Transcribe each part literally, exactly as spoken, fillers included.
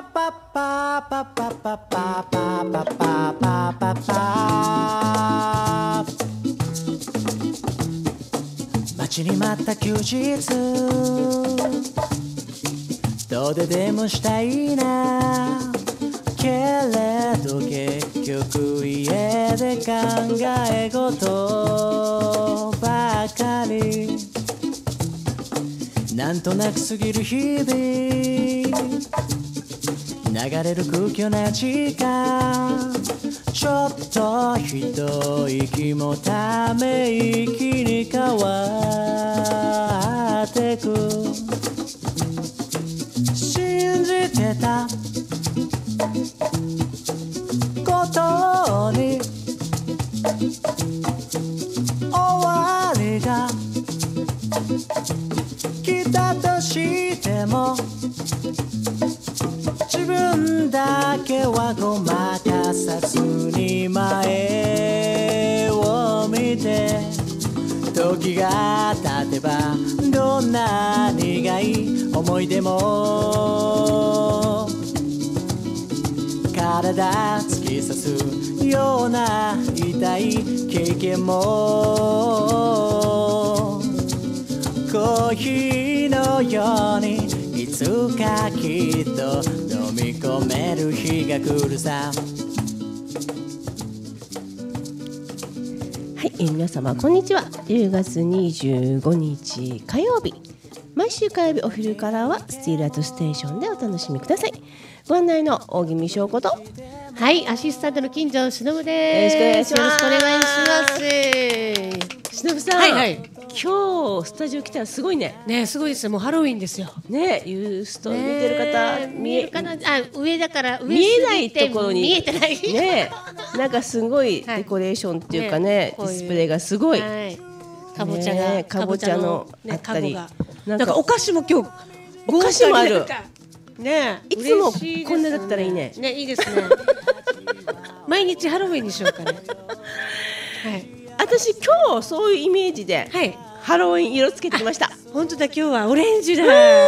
待ちに待った休日どうででもしたいなけれど結局家で考え事ばかりなんとなく過ぎる日々流れる空虚な時間ちょっと一息もため息に変わってく信じてたことに終わりが来たとしても自分だけはごまかさずに前を見て時が経てばどんな苦い思い出も体突き刺すような痛い経験もコーヒーのようにいつかきっと飲み込める日が来るさ。 はい、えー、皆様こんにちは。じゅうがつにじゅうごにち火曜日、毎週火曜日お昼からはスティールアートステーションでお楽しみください。ご案内の大宜味翔子と、 はい、アシスタントの金城しのぶです。 よろしくお願いします。 よろしくお願いします。 しのぶさん、 はいはい、 今日スタジオ来たらすごいね。 ね、すごいですよ。もうハロウィンですよ。 ね、ユースト見てる方、 見えるかな。あ、上だから上見えないところに見えてない。 ね、なんかすごいデコレーションっていうかね、ディスプレイがすごい。 はい、かぼちゃが、 ね、かぼちゃのあったり、 なんかお菓子も今日お菓子もある。 ね、 いつもこんなだったらいいね。 ね、いいですね。毎日ハロウィンにしようかね。はい。 私今日そういうイメージで、 はい、 ハロウィン色つけてきました。 本当だ、今日はオレンジだ。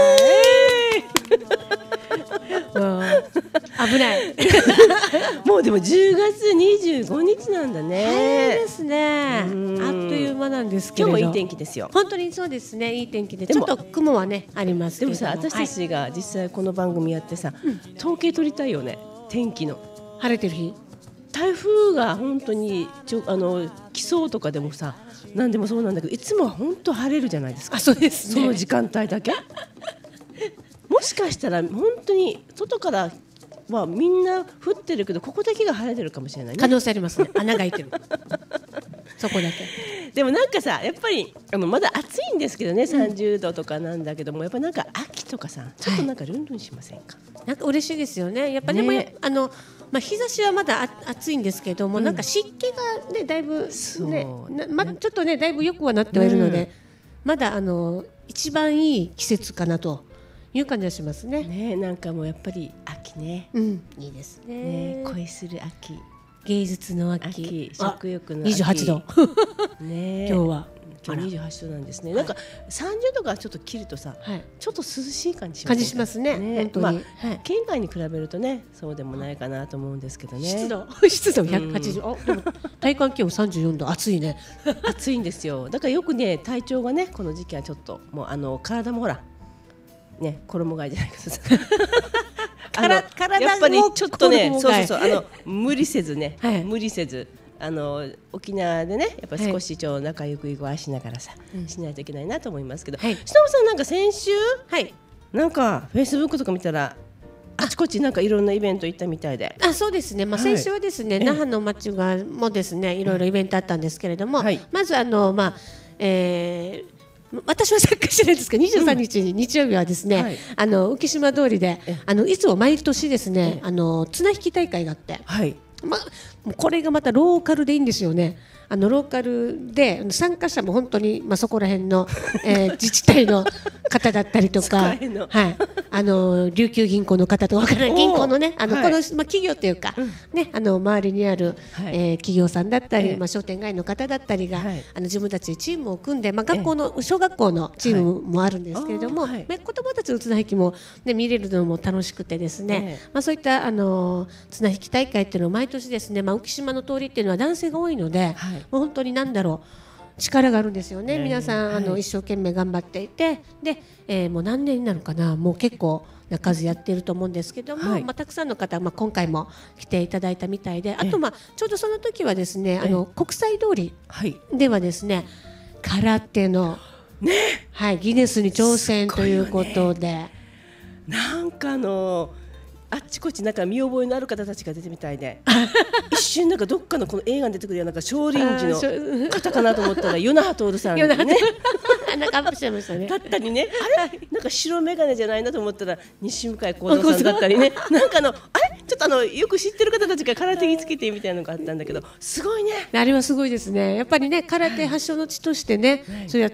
危ない。 もうでもじゅうがつにじゅうごにちなんだね。 早いですね。あっという間なんですけれど。 今日もいい天気ですよ。 本当にそうですね。いい天気で、ちょっと雲はねありますけども。 でもさ、私たちが実際この番組やってさ、統計取りたいよね。天気の晴れてる日。 台風が本当にちょあの来そうとかでもさ、何でもそうなんだけど、いつもは本当晴れるじゃないですか。 あ、そうですね。 その時間帯だけ。もしかしたら本当に外からはみんな降ってるけど、ここだけが晴れてるかもしれないね。 可能性ありますね。穴が開いてる。そこだけ。 でもなんかさ、やっぱりあのまだ暑いんですけどね、さんじゅうどとかなんだけども、やっぱなんか秋とかさ、ちょっとなんかルンルンしませんか。 はい、なんか嬉しいですよね。やっぱでも、ね、あの。まあ、日差しはまだあ暑いんですけども、うん、なんか湿気が、ね、だいぶ、ね、ま、ちょっとねだいぶ良くはなってはいるので、うん、まだあの一番いい季節かなという感じがしますね。 ね、なんかもうやっぱり秋ね、 うん、いいですね。 ね、恋する秋、 芸術の秋、 秋、食欲の秋、 にじゅうはちどね、 今日は今日にじゅうはちどなんですね。なんかさんじゅうどがちょっと切るとさ、はい、ちょっと涼しい感じしますね。 感じしますね。ね、本当に、まあ、 はい、県外に比べるとね、そうでもないかなと思うんですけどね。 湿度湿度ひゃくはちじゅう、うん、あ、でも体感気温さんじゅうよんど、暑いね。 暑いんですよ。だからよくね、体調がね、この時期はちょっともうあの体もほらね、衣替えじゃないけどさ。あの体やっぱりちょっとね、そうそうそう、あの無理せずね、はい、無理せず。あの沖縄でね、やっぱ少しちょ仲良くいごあしながらさ、はい、しないといけないなと思いますけど、はい、しのぶさんなんか先週、はい、なんかフェイスブックとか見たらあちこちなんかいろんなイベント行ったみたいで。 あ、そうですね。まあ、先週はですね、はい、那覇の町がもですね、いろいろイベントあったんですけれども、はい、まずあのまあ、えー、私は参加してないんですけど、にじゅうさんにち、うん、日曜日はですね、はい、あの浮島通りであのいつも毎年ですね、あの綱引き大会があって。はい、ま、これがまたローカルでいいんですよね。 あのローカルで参加者も本当に、まあ、そこら辺の、えー、自治体の方だったりとか、はい、あの琉球銀行の方とか分からない銀行のねあの、はい、この、まあ、企業というか、うんね、あの周りにある、はい、えー、企業さんだったり、えーまあ、商店街の方だったりが、はい、あの自分たちでチームを組んで、まあ、学校の、えー、小学校のチームもあるんですけれども、はい、まあ、子どもたちの綱引きも、ね、見れるのも楽しくてですね、えーまあ、そういったあの綱引き大会っていうのを毎年ですね、まあ、浮島の通りっていうのは男性が多いので、はい、もう本当に何だろう力があるんですよね、えー、皆さん、はい、あの一生懸命頑張っていてで、えー、もう何年になるかなもう結構な数やっていると思うんですけども、はい、まあ、たくさんの方、まあ、今回も来ていただいたみたいであと、まあ、ちょうどその時はですねあの国際通りではですね空手の、ねはい、ギネスに挑戦ということで、ね、 なんかあのあっちこっちなんか見覚えのある方たちが出てみたいで一瞬なんかどっかのこの映画に出てくるようななんか少林寺の方かなと思ったら与那覇徹さんねなんかアップしてましたねだったりねあれなんか白眼鏡じゃないなと思ったら西向井幸三さんだったりねなんかあのあれちょっとあのよく知ってる方たちが空手につけてみたいなのがあったんだけどすごいねあれはすごいですねやっぱりね空手発祥の地としてね、はい、そうやって、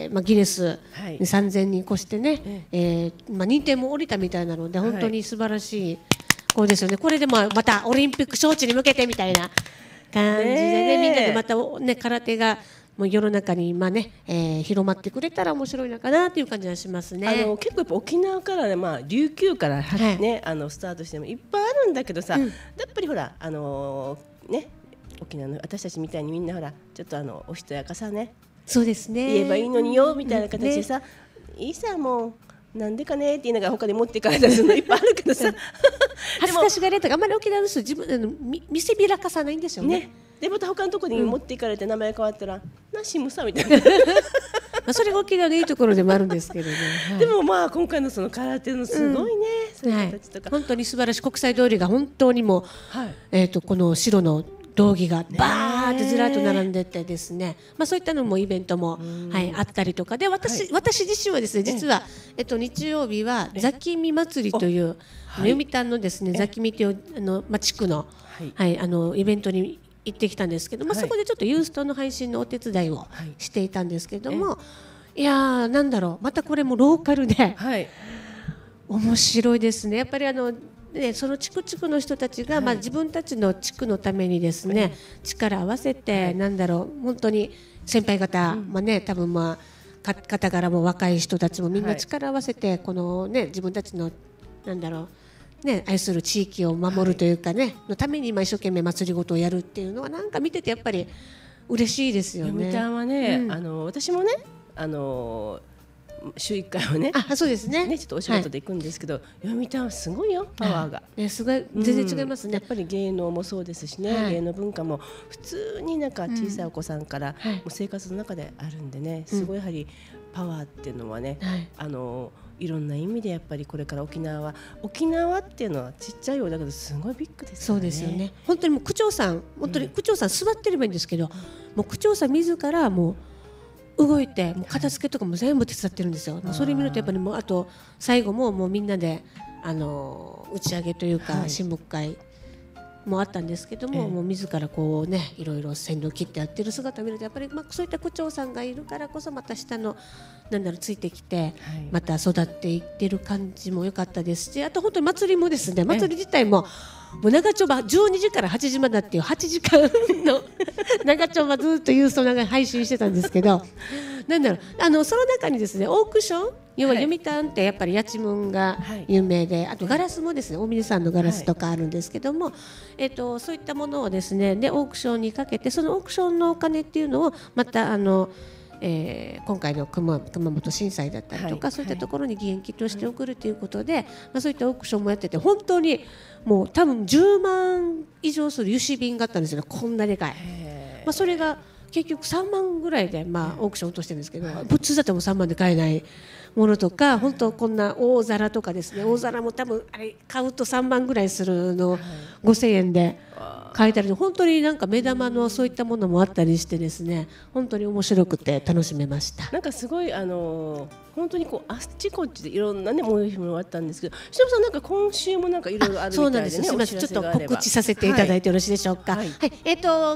まあ、ギネスにさんぜんにん越してね、はいえーまあ、認定も下りたみたいなので本当に素晴らしい、はいこうですよね、これでもまたオリンピック招致に向けてみたいな感じで、ね、みんなでまた、ね、空手がもう世の中に今、ねえー、広まってくれたら面白いのかなという感じがしますね。 あの結構やっぱ沖縄から、ねまあ、琉球から、ねはい、あのスタートしてもいっぱいあるんだけどさ、うん、やっぱりほら、あのーね、沖縄の私たちみたいにみんなほらちょっとあのおしとやかさねそうですね言えばいいのによみたいな形でさ、ね、いいさもうなんでかねって言いながら他に持って帰ったりするのいっぱいあるけどさ恥ずかしがりとかあんまり沖縄の人自分あの見せびらかさないんですよね。ねでまた他のところに持っていかれて名前変わったら、うん、なしむさみたいなまあそれが沖縄のいいところでもあるんですけどね、 はい、でもまあ今回のその空手のすごいね、うん、そういう形とか、 はい、本当に素晴らしい国際通りが本当にもう、はいえー、とこの白の道着がバーってずらっと並んでてですね、まあ、そういったのもイベントも、はい、あったりとかで 私,、はい、私自身はですね実は、えっと、日曜日はザキミ祭りという、はい、読谷のですねザキミというあの、まあ、地区の、はいはい、あのイベントに行ってきたんですけど、まあ、そこでちょっとユーストの配信のお手伝いをしていたんですけども、はい、いやーなんだろうまたこれもローカルで、はい、面白いですねやっぱりあのね、その地区地区の人たちが、はいまあ、自分たちの地区のためにですね、はい、力を合わせて、はい、なんだろう本当に先輩方、うんまあね、多分まあ方からも若い人たちもみんな力を合わせて、はい、このね自分たちのなんだろうね愛する地域を守るというかね、はい、のために今一生懸命祭りごとをやるっていうのはなんか見ててやっぱり嬉しいですよね。 読谷はね、うん、あの私もねあの週いっかいはね、 あ、そうですね。 ねちょっとお仕事で行くんですけど、はい、読谷はすごいよパワーが。 ねすごい全然違いますね、うん。やっぱり芸能もそうですしね、はい、芸能文化も普通になんか小さいお子さんから、うん、もう生活の中であるんでね、すごいやはりパワーっていうのはね、うん、あのいろんな意味でやっぱりこれから沖縄は沖縄っていうのはちっちゃいようだけどすごいビッグですよね。 そうですよね。本当にもう区長さん本当に区長さん座ってればいいんですけど、うん、もう区長さん自らもう動いてもう片付けとかも全部手伝ってるんですよ。それ見るとやっぱりもうあと最後ももうみんなであの打ち上げというか親睦会もあったんですけども、はい、もう自らこうねいろいろ線路を切ってやってる姿を見るとやっぱりまあそういった区長さんがいるからこそまた下のなんだろうついてきて、はい、また育っていってる感じも良かったですしあと本当に祭りもですね祭り自体ももう長丁場じゅうにじからはちじまでっていうはちじかんの長丁場ずっとユースト長い配信してたんですけどなんだろうあのその中にですねオークション要は読谷ってやっぱりやちむんが有名で、はい、あとガラスもですね大峰山のガラスとかあるんですけども、はいえー、とそういったものをですねでオークションにかけてそのオークションのお金っていうのをまたあのえー、今回の 熊, 熊本震災だったりとか、はい、そういったところに義援金として送るということで、はいまあ、そういったオークションもやってて本当にもう多分じゅうまん以上する油脂瓶があったんですよこんなでかい、まあ、それが結局さんまんぐらいで、まあ、オークション落としてるんですけど、はい、普通だともうさんまんで買えないものとか本当こんな大皿とかですね、はい、大皿も多分あれ買うとさんまんぐらいするのをごせんえんで買えたり本当になんか目玉のそういったものもあったりしてですね本当に面白くて楽しめました。 なんかすごいあのー、本当にこうあっちこっちでいろんなね催し物があったんですけどしのぶさんなんか今週もなんかいろいろあるみたいでね。 そうなんです。すみませんちょっと告知させていただいてよろしいでしょうか。はいはいはい、えーと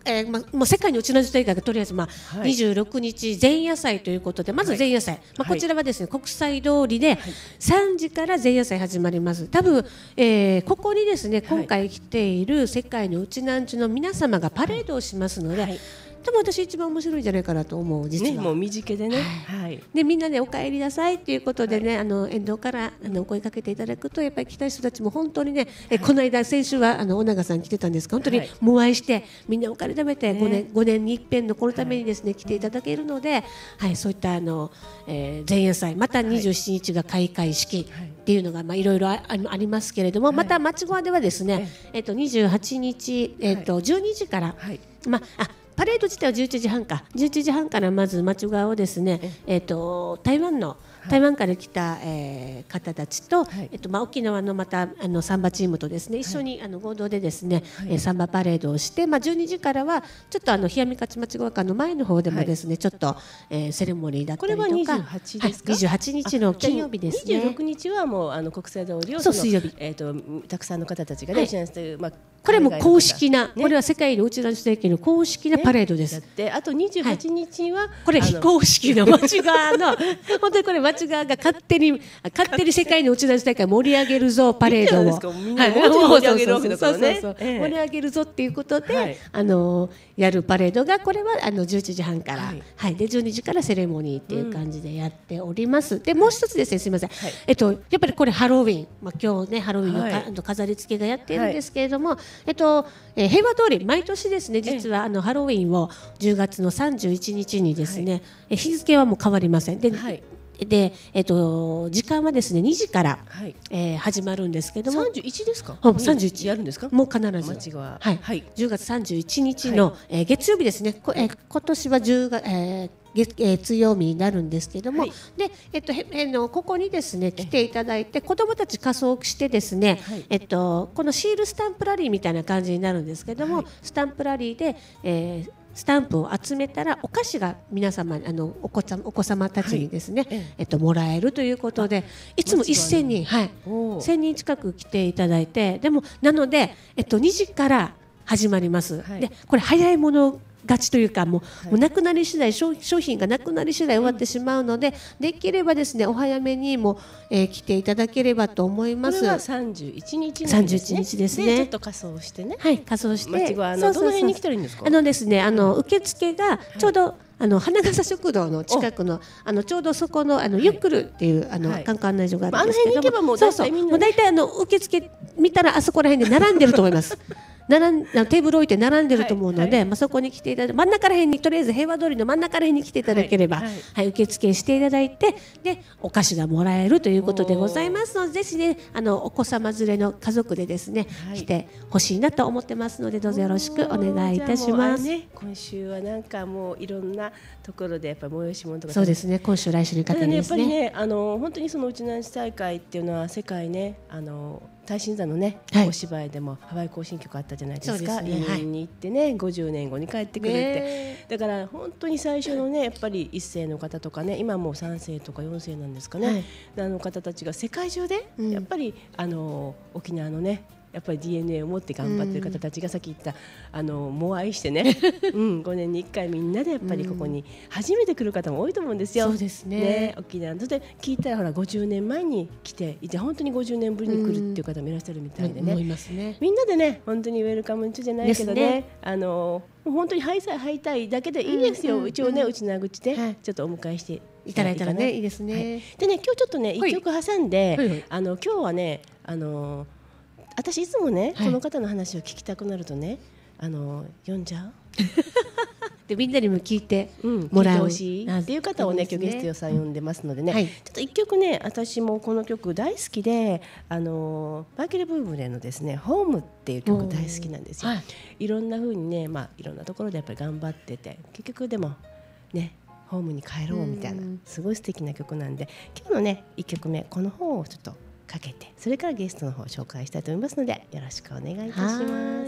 えーま、もう世界のうちなじ大会がとりあえず、まあはい、にじゅうろくにち前夜祭ということで、まず前夜祭、はい、まあ、こちらはですね、はい、国際通りでさんじから前夜祭始まります。多分、えー、ここにですね今回来ている世界のうちなんちの皆様がパレードをしますので、はい、多分私一番面白いんじゃないかなと思う。実はね、もう身近でね、 はい、でみんなでお帰りなさいということでね、はい、あの沿道からあのお声かけていただくと、やっぱり来た人たちも本当にね、はい、えこの間先週はあの尾長さん来てたんですが、本当にもうお会いしてみんなお金貯めてごねん、ごねんに一遍のこのためにですね、はい、来ていただけるので、はい、そういったあの、えー、前夜祭、またにじゅうしちにちが開会式っていうのがまあいろいろありますけれども、はい、また町側ではですね、はい、えっとにじゅうはちにち、えっとじゅうにじから、はい、まあパレード自体はじゅういちじはんかじゅういちじはんからまず町側をですね、えー、と台湾の台湾から来た、えー、方たちと、はい、えっとまあ、沖縄のまたあのサンバチームとですね一緒に、はい、あの合同でですね、はい、サンバパレードをして、まあ、じゅうにじからはちょっとあの冷やみ勝町側館の前の方でもですね、はい、ちょっと、えー、セレモニーだったりとか、これはにじゅうはちですか、はい、にじゅうはちにちの金曜日ですね。 にじゅうろくにちはもうあの国際通りをそう水曜日、 えー、とたくさんの方たちがね、はい、という、まあ、 これも公式な、ね、これは世界のうちなじ政権の公式なパレードです、ね、 であとにじゅうはちにちは、はい、 これ非公式の町側の本当にこれ町側が勝手に勝手に世界のうちなじ大会盛り上げるぞパレードを盛り上げるわけだからね、 盛り上げるぞっていうことで、はい、あのやるパレードがこれはあのじゅういちじはんから、はいはい、でじゅうにじからセレモニーっていう感じでやっております、うん、でもう一つですね、すみません、はい、えっと、やっぱりこれハロウィン、まあ、今日ねハロウィンの、はい、飾り付けがやっているんですけれども、はい、えっとえー、平和通り毎年ですね、実はあのハロウィンをじゅうがつのさんじゅういちにちにですね、はい、え日付はもう変わりませんで、はい、で、えっと、時間はですねにじから、はい、えー、始まるんですけども、 さんじゅういちですか、 さんじゅういちやるんですか、 もう必ず、はいはい、じゅうがつさんじゅういちにちの、はい、えー、月曜日ですね、こえー、今年はじゅうが、えー月えー、月曜日になるんですけども、はい、でえっとへえのここにですね来ていただいて、子どもたち仮装してですね、はい、えっとこのシールスタンプラリーみたいな感じになるんですけども、はい、スタンプラリーで、えースタンプを集めたらお菓子が皆様あのお子さんお子様たちにですね、はい、えっと、もらえるということで、いつもせんにん、はい、せんにん近く来ていただいて、でもなので、えっと、にじから始まります、はい、でこれ早いもの勝ちというか、もう、はい、もうなくなり次第 商, 商品がなくなり次第終わってしまうので、うん、できればですねお早めにも、えー、来ていただければと思います。 これはさんじゅういちにちなんですね。さんじゅういちにちですね。でちょっと仮装してね。 はい、仮装して。 町はあのどの辺に来たらいいんですか。 あのですね、あの受付がちょうど、はい、あの花笠食堂の近くのあのちょうどそこのあのゆっくるっていう、はい、あの、はい、観光案内所があるんですけども、 あの辺に行けばもう大体みんな、 もう大体あの受付見たらあそこら辺で並んでると思います。並んテーブル置いて並んでると思うので、はいはい、まあ、そこに来ていただいて、真ん中ら辺にとりあえず平和通りの真ん中ら辺に来ていただければ、はいはいはい、受付していただいて、でお菓子がもらえるということでございますので、ぜひねあのお子様連れの家族でですね、はい、来てほしいなと思ってますので、どうぞよろしくお願いいたします。 ね、今週はなんかもういろんなところでやっぱり催し物とか、 そうですね、今週来週にかけてですね、 やっぱりね、あの本当にそのうちなじ大会っていうのは世界ね、あの大震災のね、はい、お芝居でもハワイ行進曲あったじゃないですか。移民に行ってね、ごじゅうねんごに帰ってくるって、ね、だから本当に最初のねやっぱり一世の方とかね、今もう三世とか四世なんですかね、はい、あの方たちが世界中でやっぱり、うん、あの沖縄のねやっぱり ディーエヌエー を持って頑張っている方たちが、さっき言ったあのも愛してね、うん、ごねんにいっかいみんなでやっぱりここに初めて来る方も多いと思うんですよ。 そうですね。 ね、沖縄そして聞いたらほらごじゅうねんまえに来ていて、本当にごじゅうねんぶりに来るっていう方もいらっしゃるみたいでね、 思いますね。 みんなでね本当にウェルカム中じゃないけど ね, ねあの本当にハイサイハイタイだけでいいですよ、うんうんうん、一応ねうちな口でちょっとお迎えしていただいたらねいいですね、はい、 でね今日ちょっとね一曲挟んで、はいはいはい、あの今日はねあの私いつもね、はい、この方の話を聞きたくなるとねあの読んじゃうでみんなにも聞いてもらう、うん、聞いてほしいっていう方をね今日ゲストさん呼んでますのでね、はい、ちょっと一曲ね私もこの曲大好きで、あのマイケル・ブーブレのですねホームっていう曲大好きなんですよ、はい、いろんな風にね、まあ、いろんなところでやっぱり頑張ってて結局でもねホームに帰ろうみたいなすごい素敵な曲なんで、今日のねいっきょくめこの方をちょっとかけて、それからゲストの方を紹介したいと思いますのでよろしくお願いいたします。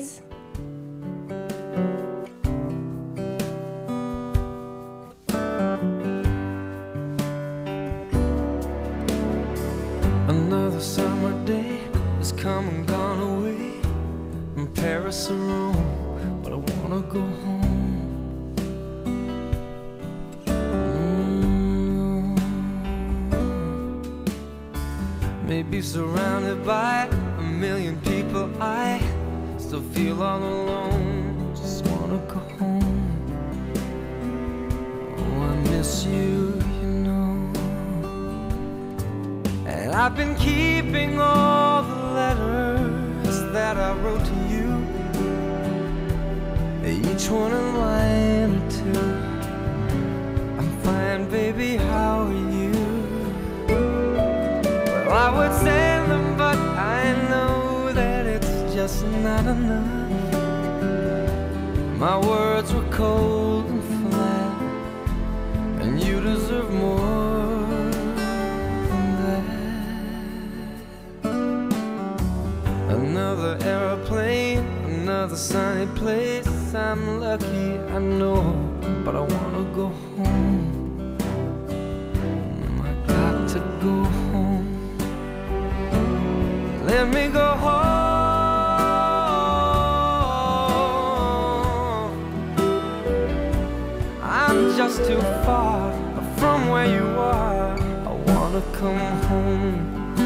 Another summer day has come and gone away from Paris or Rome, but I wanna wanna go home. Mm. Maybe surrounded by a million people, I still feel all alone. Just wanna go home. Oh, I miss you, you know. And I've been keeping all the letters that I wrote to you, each one a line or two. I'm fine, baby, how are you? Well, I would send them, but I know that it's just not enough. My words were cold and flat, and you deserve more than that. Another airplane, another sunny place. I'm lucky, I know, but I wanna go home. I got to go home. Let me go home. I'm just too far from where you are. I wanna come home.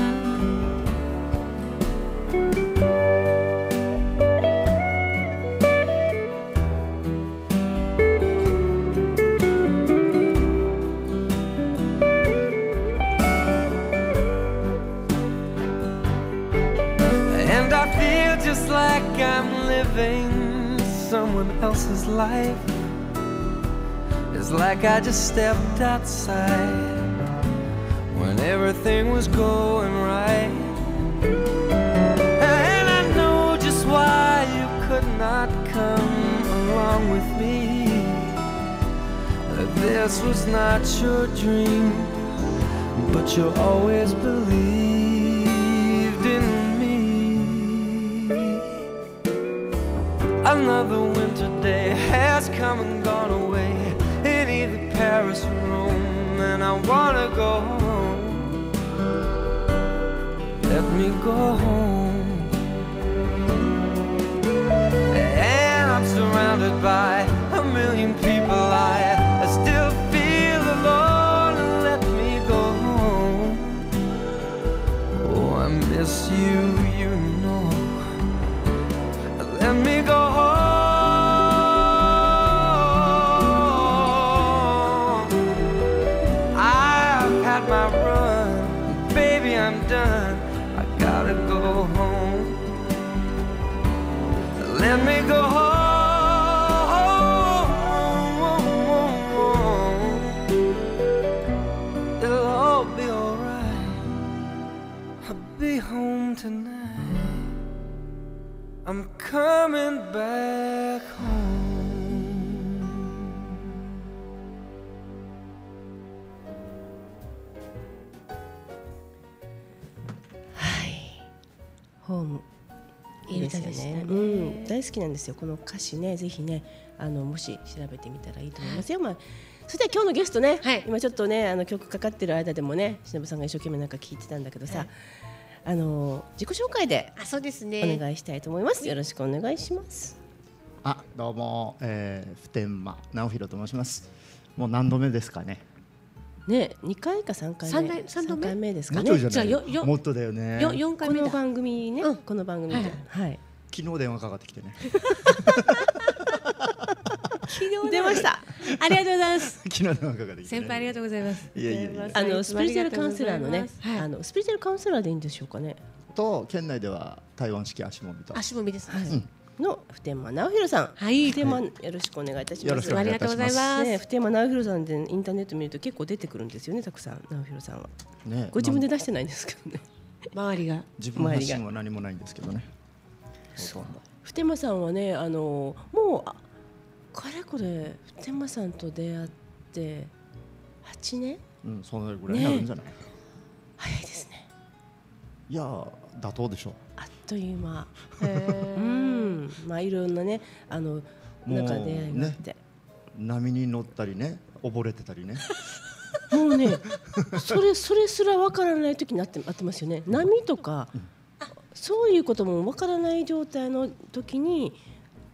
Just like I'm living someone else's life. It's like I just stepped outside when everything was going right. And I know just why you could not come along with me. This was not your dream, but you always believed in me. Another winter day has come and gone away in either Paris or Rome, and I wanna go home. Let me go home. And I'm surrounded by a million people. I, I still feel alone. Let me go home. Oh, I miss you, you know. Let me go home. I've had my run, baby, I'm done. I gotta go home. Let me go home. It'll all be alright. I'll be home tonight. I'm coming back home. はい、ホームいいですよね。うん、大好きなんですよこの歌詞ね。ぜひね、あのもし調べてみたらいいと思いますよ。まあ、そして今日のゲストね、はい、今ちょっとねあの曲かかってる間でもね、しのぶさんが一生懸命なんか聞いてたんだけどさ。はい、あの自己紹介でお願いしたいと思います。よろしくお願いします。 あ、どうも、えー、普天間直弘と申します。もう何度目ですかね。 ね、にかいかさんかいめ、さんかいめですかね。 じゃあよよもっとだよね。 よよんかいめだ。この番組ね、うん、この番組で、はいはい、 昨日電話かかってきてね。 昨日出ました。ありがとうございます。 昨日電話かかってきて、ね。 先輩ありがとうございます。 いやいやいや。 あのスピリチュアルカウンセラーのね、はい、あのスピリチュアルカウンセラーでいいんでしょうかね。 と県内では台湾式足もみと。 足もみです。はい。 うんの普天間直弘さん、はい、普天間よろしくお願いいたします。 ありがとうございます。 ね、普天間直弘さんでインターネット見ると結構出てくるんですよね、たくさん直弘さんは。ね、ご自分で出してないんですけどね。 周りが自分の発信は何もないんですけどね。 そう。普天間さんはね、あのもうあかれこれ普天間さんと出会ってはちねん。 うん、そのぐらいになるんじゃない。ね、 早いですね。 いや妥当でしょう。 あっという間。うん、まあいろんなね、あのなんか出会いがあって、ね、 波に乗ったりね、溺れてたりね。 もうね、それそれすらわからない時になってあってますよね。波とか、うん、そういうこともわからない状態の時に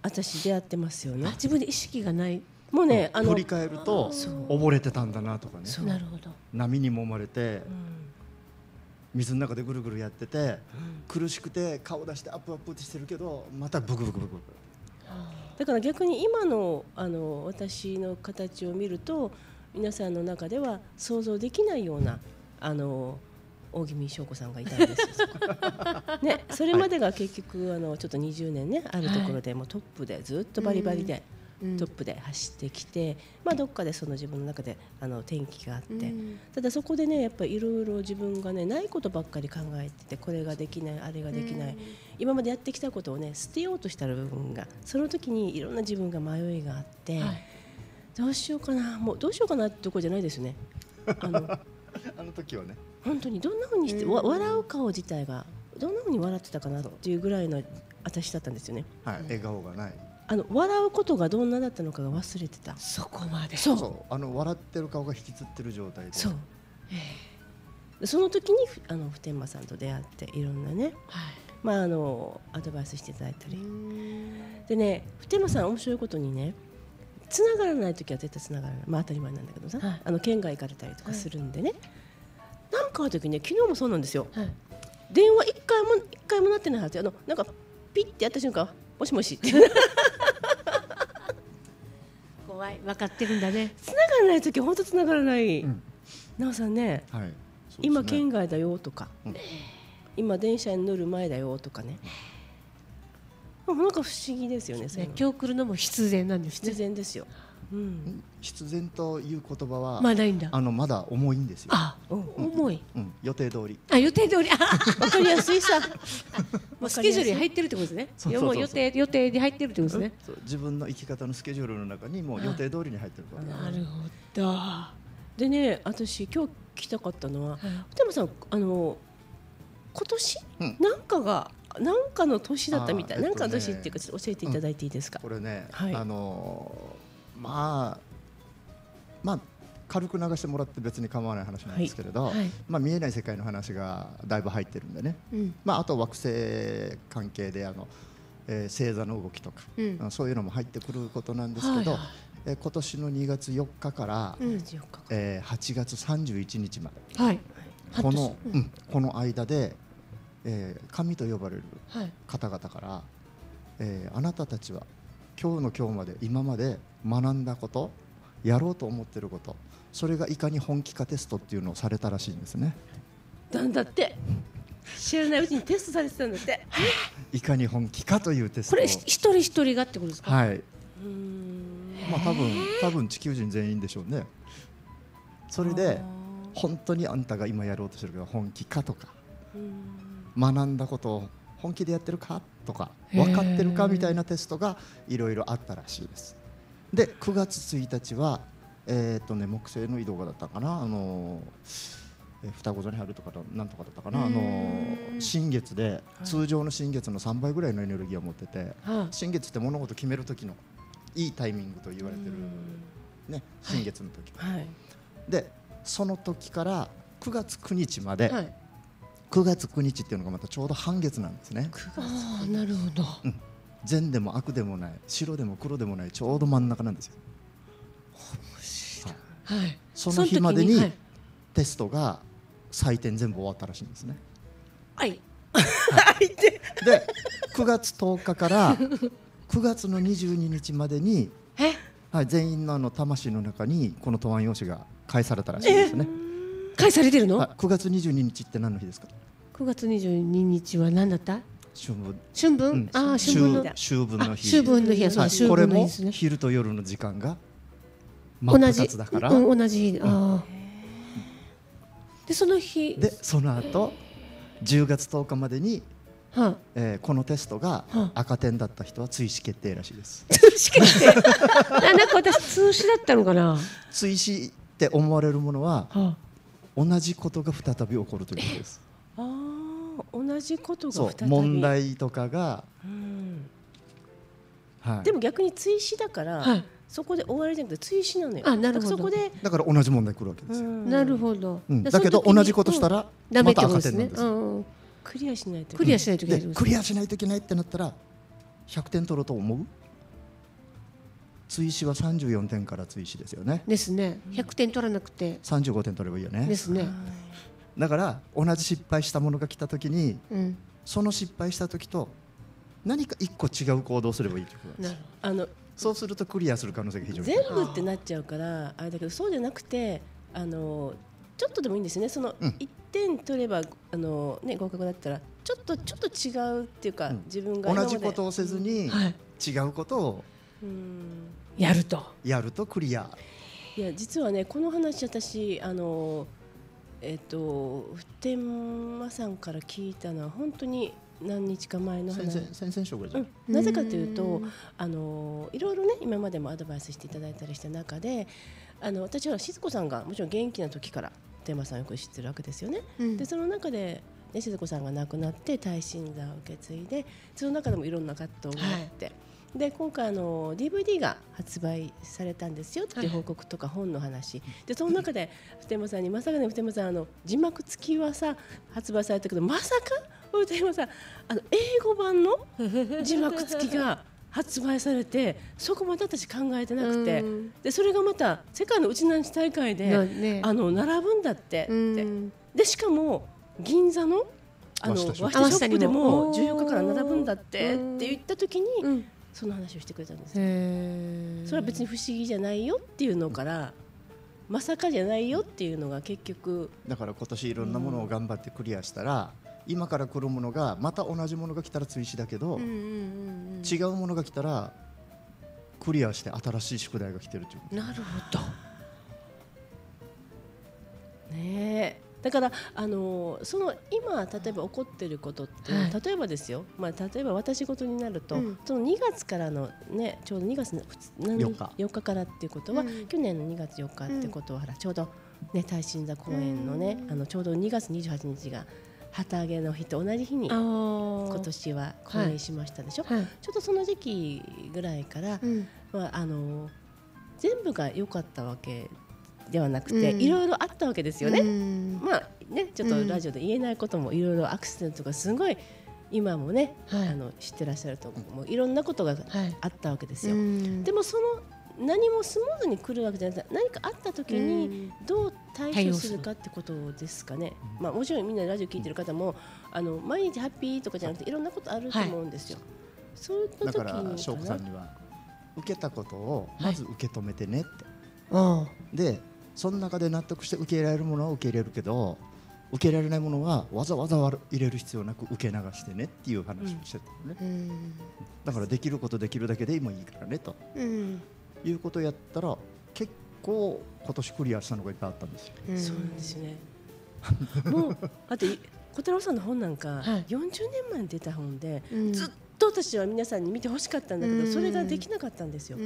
私出会ってますよね。 自分で意識がない。 もうね、あの振り返ると溺れてたんだなとかね。 なるほど。 波に揉まれて、水の中でぐるぐるやってて、苦しくて顔出してアップアップってしてるけど、またブクブクブクブク。 だから逆に今のあの私の形を見ると、皆さんの中では想像できないようなあの大宜味翔子さんがいたんですよ。ね、それまでが結局あのちょっとにじゅうねんねあるところでもうトップでずっとバリバリで。トップで走ってきて、まあ、どっかでその自分の中であの転機があって、ただそこでねやっぱりいろいろ自分がねないことばっかり考えてて、これができないあれができない、今までやってきたことをね捨てようとした部分が、その時にいろんな自分が迷いがあって、はい、どうしようかな、もうどうしようかなってとこじゃないですね。あのあの時はね本当にどんな風にしてわ笑う顔自体がどんな風に笑ってたかなっていうぐらいの私だったんですよね。 はい、笑顔がない。 あの笑うことがどんなだったのかが忘れてた。 そこまで。 そう、 そうあの笑ってる顔が引きつってる状態で。 そう。その時にあの普天間さんと出会っていろんなね、はい、まああのアドバイスしていただいたり。でね、普天間さん面白いことにね、繋がらない時は絶対繋がらない。まあ当たり前なんだけどさ、はい、あの県外行かれたりとかするんでね。はい、なんかある時ね、昨日もそうなんですよ。はい、電話一回も一回もなってないはず。あのなんかピッてやった瞬間、もしもし。 怖い、分かってるんだね。 繋がらないときは本当繋がらない。なおさんね、 はい、 今県外だよとか、うん、今電車に乗る前だよとかね。なんか不思議ですよね。 ね、今日来るのも必然なんですね。 必然ですよ。うん、 必然という言葉はまだいいんだ。 あのまだ重いんですよ。 あ、うん、重い、 うん、予定通り。 あ、予定通り。わかりやすいさ。 もうスケジュールに入ってるってことですね。もう予定予定に入ってるってことですね。 そう、自分の生き方のスケジュールの中にもう予定通りに入ってるから。 なるほど。 でね、私今日聞きたかったのは、普天間さん、あの今年、うん、なんかがなんかの年だったみたい。えっとね、なんかの年っていうか教えていただいていいですか。 うん、これね、 はい、 あのー、まあまあ軽く流してもらって別に構わない話なんですけれど、はいはい、まあ見えない世界の話がだいぶ入ってるんでね。うん、まああと惑星関係であの、えー、星座の動きとか、うん、そういうのも入ってくることなんですけど、はい、えー、今年のにがつよっかから、うん、えー、はちがつさんじゅういちにちまで、はい、この、うん、この間で、えー、神と呼ばれる方々から、はい、えー、あなたたちは今日の今日まで今まで学んだこと、やろうと思っていること、それがいかに本気かテストっていうのをされたらしいんですね。 なんだって知らないうちにテストされてたんだって。 いかに本気かというテスト。 これ一人一人がってことですか。 はい。まあ多分多分地球人全員でしょうね。それで本当にあんたが今やろうとしてるけど本気かとか、学んだことを本気でやってるかとか、分かってるかみたいなテストがいろいろあったらしいです。でくがつついたちは、えーとね、木星の移動がだったかな、あのー、双子座に入るとかなんとかだったかな、あのー、新月で、通常の新月のさんばいぐらいのエネルギーを持ってて、新月って物事決める時のいいタイミングと言われてる、ね、新月の時、はいはい、でその時からくがつくにちまで、はい、くがつくにちっていうのがまたちょうど半月なんですね。 ああ、なるほど、 うん、善でも悪でもない、白でも黒でもない、ちょうど真ん中なんですよ。 面白い、はい、 その日までにテストが採点全部終わったらしいんですね。 はい、 はい、でくがつとおかからくがつのにじゅうににちまでに、はい、全員のあの魂の中にこの答案用紙が返されたらしいですね。 返されてるの？ くがつにじゅうににちって何の日ですか？ くがつにじゅうににちは何だった？ 春分。 春分？うん、ああ、春分の秋分の日。 秋分の日はそう、秋分の日ですね。 これも昼と夜の時間が真っ二つだから。 同じ、うん、同じ日。ああ。でその日。 でその後じゅうがつとおかまでに、はあ、えー、このテストが赤点だった人は追試決定らしいです。 追試決定。なんか私通試だったのかな。 追試って思われるものは、はあ、同じことが再び起こるということです。 ああ、同じことが再び。 そう、問題とかが、うん、 はい、でも逆に追試だから、はい、そこで終わりじゃなくて追試なのよ。 あ、なるほど。 そこでだから同じ問題来るわけですよ。 なるほど、 うん、だけど同じことしたらまた赤点なんですよ。 クリアしないとクリアしないといけない。 クリアしないといけないってなったらひゃくてん取ろうと思う？ 追試はさんじゅうよんてんから追試ですよね。 ですね。ひゃくてん取らなくてさんじゅうごてん取ればいいよね。 ですね。 だから同じ失敗したものが来た時に、 うん、 その失敗した時と何か一個違う行動をすればいいということなんです。 あのそうするとクリアする可能性が非常に全部ってなっちゃうからあれだけど、そうじゃなくてあのちょっとでもいいんですよね。そのいってん取れば、あの、ね、合格だったらちょっとちょっと違うっていうか、うん、自分が同じことをせずに、うん、違うことを、 うん、やるとやるとクリア。 いや実はねこの話私あのえっと普天間さんから聞いたのは本当に何日か前の話。 先々週ぐらいじゃん、 うん、なぜかというとあのいろいろね今までもアドバイスしていただいたりした中で、あの私は静子さんがもちろん元気な時から普天間さんをよく知ってるわけですよね、うん、でその中で、ね、静子さんが亡くなって耐震座を受け継いで、その中でもいろんな葛藤があって、はい、で今回あの ディーブイディー が発売されたんですよっていう報告とか本の話、はい、でその中で普天間さんにまさかね普天間さんあの字幕付きはさ発売されたけどまさか普天間さんあの英語版の字幕付きが発売されてそこまで私考えてなくて、でそれがまた世界のうちなんち大会で、ね、あの並ぶんだってってでしかも銀座のあの和紙ショップでもじゅうよっかから並ぶんだってって言った時に、うん、その話をしてくれたんですよ。それは別に不思議じゃないよっていうのから、まさかじゃないよっていうのが結局だから今年いろんなものを頑張ってクリアしたら、うん、今から来るものがまた同じものが来たら追試だけど、うんうんうんうん、違うものが来たらクリアして新しい宿題が来てるということ。 なるほどねえ。だからあのその今例えば起こっていることって、はい、例えばですよ、まあ、例えば私事になると、うん、そのにがつからの、ね、ちょうどにがつのよっか、よっかからっていうことは、うん、去年のにがつよっかってことは、うん、ちょうど、ね、耐震座公園のね、うん、あのちょうどにがつにじゅうはちにちが旗揚げの日と同じ日に今年は公演しましたでしょ、はいはい、ちょっとその時期ぐらいから、うんまあ、あの全部が良かったわけではなくて、うん、いろいろあったわけですよね、うん、まあねちょっとラジオで言えないこともいろいろアクシデントがすごい今もね、はい、あの知ってらっしゃるともういろんなことがあったわけですよ、はい、でもその何もスムーズに来るわけじゃなくて何かあった時にどう対処するかってことですかね、うんまあ、もちろんみんなラジオ聞いてる方もあの毎日ハッピーとかじゃなくていろんなことあると思うんですよ、はい、そういった時にだから翔子さんには受けたことをまず受け止めてねって、はい、でその中で納得して受け入れられるものは受け入れるけど受け入れられないものはわざわざ入れる必要なく受け流してねっていう話をしてたのね、うん、だからできることできるだけで今いいからねと、うん、いうことをやったら結構今年クリアしたのがいっぱいあったんですよ、 うん、そうなんですよねもうあと小太郎さんの本なんか、はい、よんじゅうねんまえに出た本で、うん、ずっと私は皆さんに見てほしかったんだけど、うん、それができなかったんですよ、うん、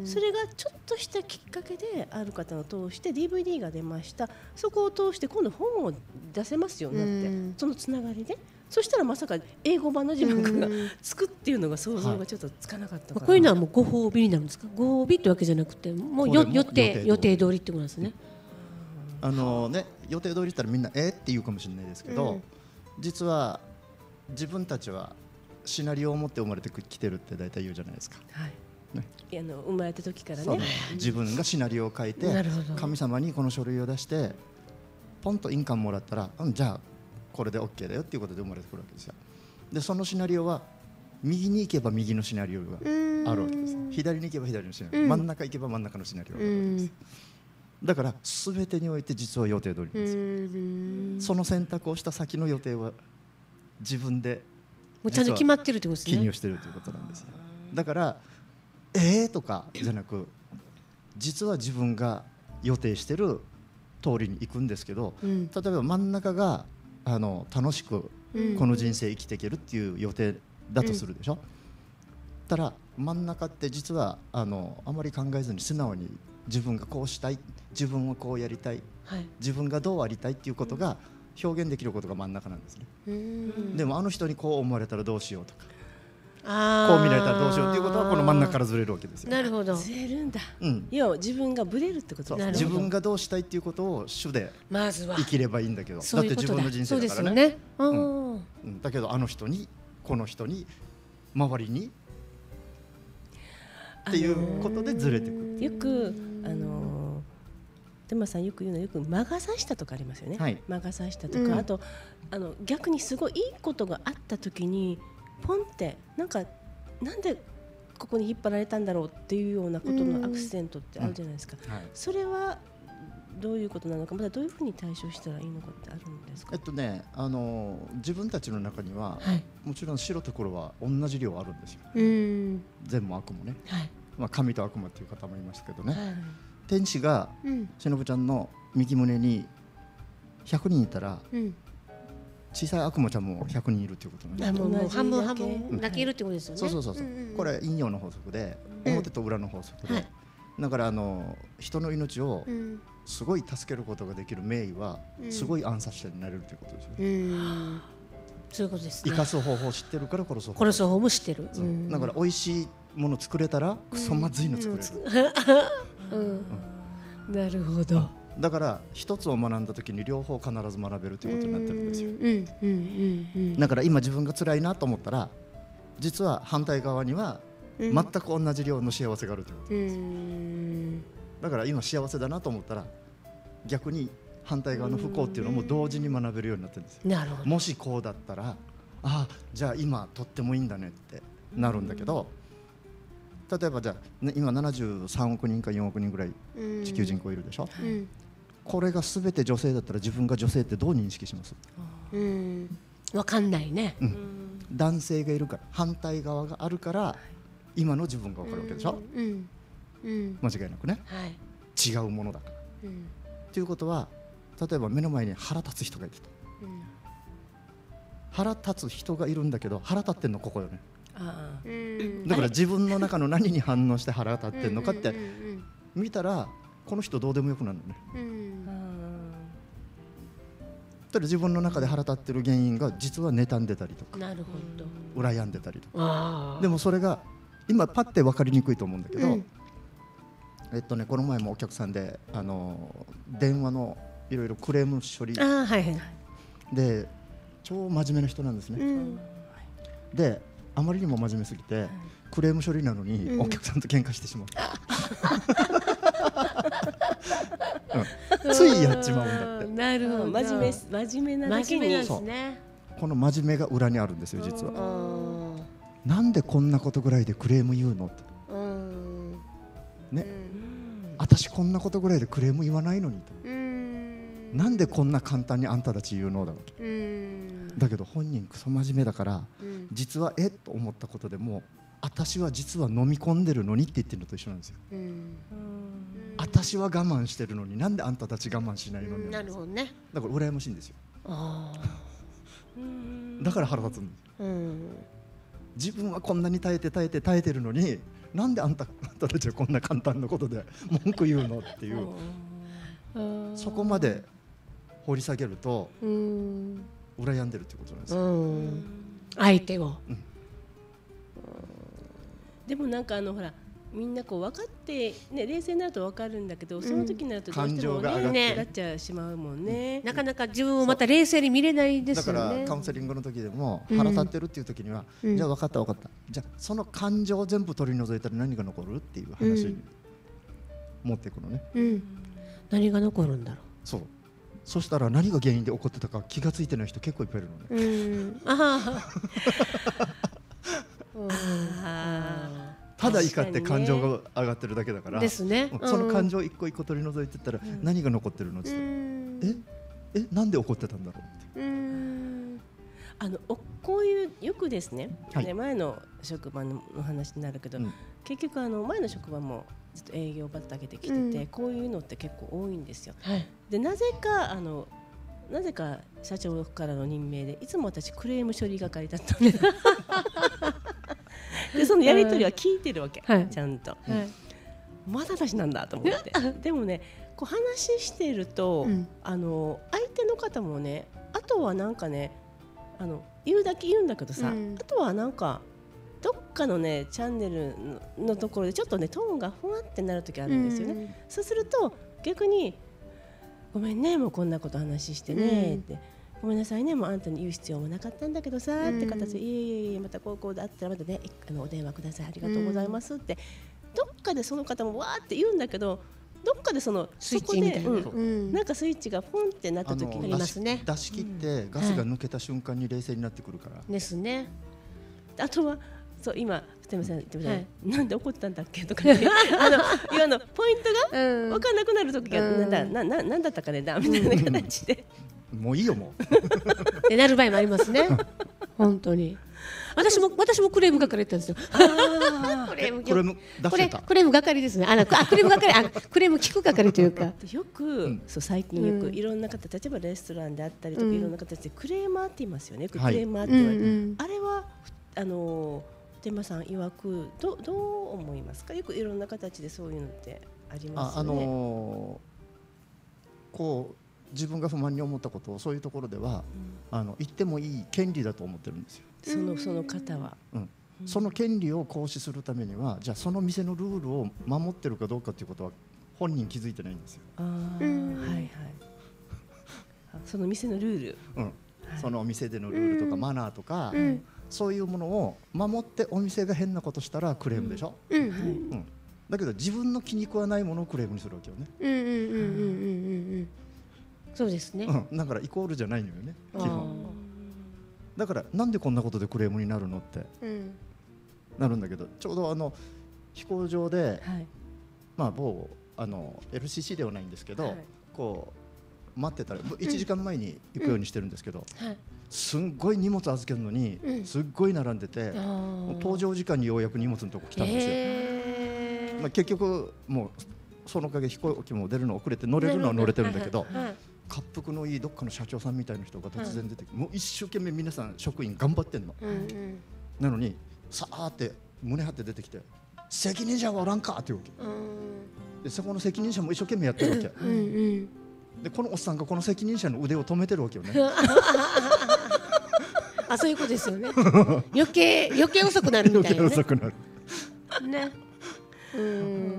それがちょっとしたきっかけである方を通して ディーブイディー が出ました。そこを通して今度本を出せますようになって、うん、そのつながりでそしたらまさか英語版の字幕がつくっていうのが想像がちょっとつかなかったから、 はい、こういうのはもうご褒美になるんですか。ご褒美ってわけじゃなくてもうよ予定予定通りってことですね。 あのね予定通り言ったらみんなえって言うかもしれないですけど、うん、実は自分たちはシナリオを持って生まれてきてるって大体言うじゃないですか、はいね、いやあの生まれた時からね自分がシナリオを書いて神様にこの書類を出してポンと印鑑もらったら、うん、じゃあこれで OK だよっていうことで生まれてくるわけですよ。でそのシナリオは右に行けば右のシナリオがあるわけです。左に行けば左のシナリオ、うん、真ん中行けば真ん中のシナリオがあるわけです。だから全てにおいて実は予定通りです。その選択をした先の予定は自分でもうちゃんと決まってるってことですね。 記入してるということなんですよ。だからえーとかじゃなく実は自分が予定してる通りに行くんですけど、うん、例えば真ん中があの楽しくこの人生生きていけるっていう予定だとするでしょ、うん、ただ真ん中って実はあのあまり考えずに素直に自分がこうしたい自分はこうやりたい、はい、自分がどうありたいっていうことが表現できることが真ん中なんですね。うんでもあの人にこう思われたらどうしようとかあこう見られたらどうしようっていうことはこの真ん中からずれるわけですよ。 なるほど。 ずれるんだ、うん、要は自分がブレるってことですね。 自分がどうしたいっていうことを主で生きればいいんだけど、 ま、 だって自分の人生だからね。 そうですよね、 うんうん、だけどあの人にこの人に周りにあっていうことでずれてくる。 よくあのデマさんよく言うのはよく魔が差したとかありますよね、 はい、 魔が差したとか、 うん、 あとあの逆にすごいいいことがあった時にポンってなんかなんでここに引っ張られたんだろうっていうようなことのアクセントってあるじゃないですか、 うんはい、 それはどういうことなのか、またどういうふうに対処したらいいのかってあるんですか。 えっとね、あの自分たちの中には、はい、もちろん白と黒は同じ量あるんですよ。うん善も悪もね、はい、まあ、神と悪魔っていう方もいましたけどね、はい、天使がしのぶちゃんの右胸にひゃくにんいたら、うん、小さい悪魔ちゃんもひゃくにんいるっていうことなんです。 もう半分半分だけいるってことですよね、 うん、そうそうそうそう、うんうん、これ陰陽の法則で、うん、表と裏の法則で、はい、だからあの人の命をすごい助けることができる名医は、うん、すごい暗殺者になれるということですよね、うん、そういうことですね。生かす方法を知ってるから殺す方法殺す方法も知ってる、 うん、だから美味しいもの作れたらクソまずいの作れる、 うんうんうん、なるほど。 だから一つを学んだ時に両方必ず学べるということになってるんですよ、うんうんうんうん、だから今自分が辛いなと思ったら実は反対側には全く同じ量の幸せがあるということです、うん、だから今幸せだなと思ったら逆に反対側の不幸っていうのも同時に学べるようになってるんですよ。 なるほど。 もしこうだったらあじゃあ今とってもいいんだねってなるんだけど、例えばじゃあ、ね、今ななじゅうさんおくにんかよんおくにんぐらい地球人口いるでしょ、うん、これが全て女性だったら自分が女性ってどう認識します？ うん、分かんないね、うん、 男性がいるから反対側があるから今の自分が分かるわけでしょ、うんうん、間違いなくね、はい、違うものだから、うん、ということは例えば目の前に腹立つ人がいると、うん、腹立つ人がいるんだけど腹立ってんのここよね。ああ、だから自分の中の何に反応して腹立ってんのかって見たらこの人どうでもよくなるのね、うん、ただ自分の中で腹立ってる原因が実は妬んでたりとか、なるほど、羨んでたりとか、でもそれが今パッて分かりにくいと思うんだけど、うん、えっとねこの前もお客さんであの電話のいろいろクレーム処理で、はいはい、超真面目な人なんですね、うん、であまりにも真面目すぎて、うん、クレーム処理なのにお客さんと喧嘩してしまう、うん、ついやっちまうんだって。 なるほど、 真面目、真面目なだけにですね。 この真面目が裏にあるんですよ実は。なんでこんなことぐらいでクレーム言うのって、うんね、うん、私こんなことぐらいでクレーム言わないのにと、うん、なんでこんな簡単にあんたたち言うのだろうと、うん、だけど本人クソ真面目だから、うん、実はえっと思ったことでも私は実は飲み込んでるのにって言ってるのと一緒なんですよ、うん、私は我慢してるのになんであんたたち我慢しないのに、うん、 なるほどね。 だから羨ましいんですよ。あだから腹立つんです、うん、自分はこんなに耐えて耐えて耐えてるのになんであんた、あんたたちはこんな簡単なことで文句言うのっていう、そこまで掘り下げると、うん、羨んでるってことなんですよ、うん、 相手を、うん、 でもなんかあのほらみんなこう分かって、ね、冷静になると分かるんだけど、その時になるとどうしてもねなっちゃしまうもんね、 うん、なかなか自分をまた冷静に見れないですよね。 だからカウンセリングの時でも腹立ってるっていう時には、うん、じゃあ分かった分かった、じゃあその感情を全部取り除いたら何が残るっていう話に持っていくのね、うん、 何が残るんだろう。そう、 そしたら何が原因で起こってたか気がついてない人結構いっぱいいるのね、うん、ああただ怒って感情が上がってるだけだからですね、うん、その感情を一個一個取り除いてったら何が残ってるのって言ったら、うん、ええなんで怒ってたんだろうって、うん、 あのこういうよくですね、はい、前の職場の話になるけど、うん、結局あの前の職場もずっと営業畑で来てて、うん、こういうのって結構多いんですよ、はい、でなぜかあのなぜか社長からの任命でいつも私クレーム処理係だったんででそのやり取りは聞いてるわけ、はい、ちゃんと、はい、まだ私なんだと思ってでもねこう話してると、うん、あの相手の方もねあとはなんかねあの言うだけ言うんだけどさ、うん、あとはなんかどっかのねチャンネル の, のところでちょっとねトーンがふわってなる時あるんですよね、うん、そうすると逆にごめんねもうこんなこと話してねって、うんごめんなさいねもうあんたに言う必要もなかったんだけどさ、うん、って形でいえいえいえまたこうこうだったらまたねあのお電話くださいありがとうございますって、 どっかでその方もわーって言うんだけど、どっかでそのスイッチみたいな、 そこで、うん、なんかスイッチがポンってなった時にありますね。 出し切ってガスが抜けた瞬間に冷静になってくるから、 ですね。 あとはそう今二山さん言ってみたい、はい、なんで怒ったんだっけとかねあの今のポイントが分かんなくなる時が、うん、なんだなななんだったかねだみたいな形で、 うん、もういいよもうってなる場合もありますね本当に。私も私もクレーム係やったんですよ。 クレームクレーム出してた。 クレーム係ですね。あのあクレーム係あクレーム聞く係というか。 よく、うん、そう最近よくいろんな方、例えばレストランであったりとか、うん、いろんな形でクレーマーって言いますよね。クレーマーって言われて、はい、あれはあの天馬さん曰くどどう思いますか。よくいろんな形でそういうのってありますよね。あ、あのー、こう自分が不満に思ったことをそういうところでは、うん、あの言ってもいい権利だと思ってるんですよ。 そのその方は、 うんうん、その権利を行使するためには、じゃあその店のルールを守ってるかどうかということは本人気づいてないんですよ。 あ、うん、はいはい。その店のルール、 うん、はい、そのお店でのルールとかマナーとか、うん、そういうものを守ってお店が変なことしたらクレームでしょ。うんうんうん、だけど自分の気に食わないものをクレームにするわけよね。うんうんうんうんうんうん。 そうですね。 うん、だからイコールじゃないのよね、基本。だからなんでこんなことでクレームになるのって、うん、なるんだけど、ちょうどあの飛行場で、はい、まあ某あの エルシーシー ではないんですけど、はい、こう待ってたらいちじかんまえに行くようにしてるんですけど、うんはい、すんごい荷物預けるのに、うん、すっごい並んでて、もう搭乗時間にようやく荷物のとこ来たんですよ。えーまあ、結局もうそのおかげ飛行機も出るの遅れて乗れるのは乗れてるんだけど、滑腹のいいどっかの社長さんみたいな人が突然出てきて、うん、もう一生懸命皆さん職員頑張ってんの、うんうん、なのにさーって胸張って出てきて、責任者はおらんかって言うわけ、うん、でそこの責任者も一生懸命やってるわけ、うんうん、でこのおっさんがこの責任者の腕を止めてるわけよねあ、そういうことですよね余計余計遅くなるみたいなね。 余計遅くなるね、うん、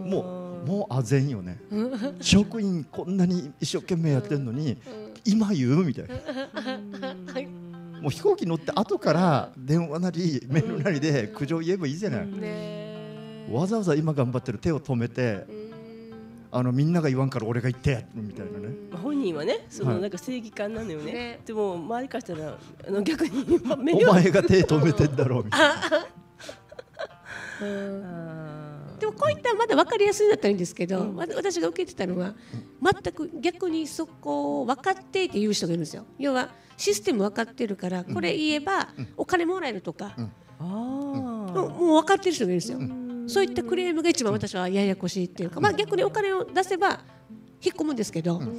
もうもうあぜんよね職員こんなに一生懸命やってんのに、うん、今言うみたいなもう飛行機乗って後から電話なりメールなりで苦情言えばいいじゃない、うんね、わざわざ今頑張ってる手を止めて、うん、あのみんなが言わんから俺が言ってみたいなね、 うん、本人はねそのなんか正義感なのよね、はい、でも周りからしたらあの逆にお前が手止めてんだろうみたいなでもこういったまだ分かりやすいんだったらいいんですけど、うん、私が受けてたのは全く逆にそこを分かってって言う人がいるんですよ。要はシステム分かってるからこれ言えばお金もらえるとか、うん、あもう分かってる人がいるんですよ、うん、そういったクレームが一番私はややこしいっていうか、まあ、逆にお金を出せば引っ込むんですけど、うん、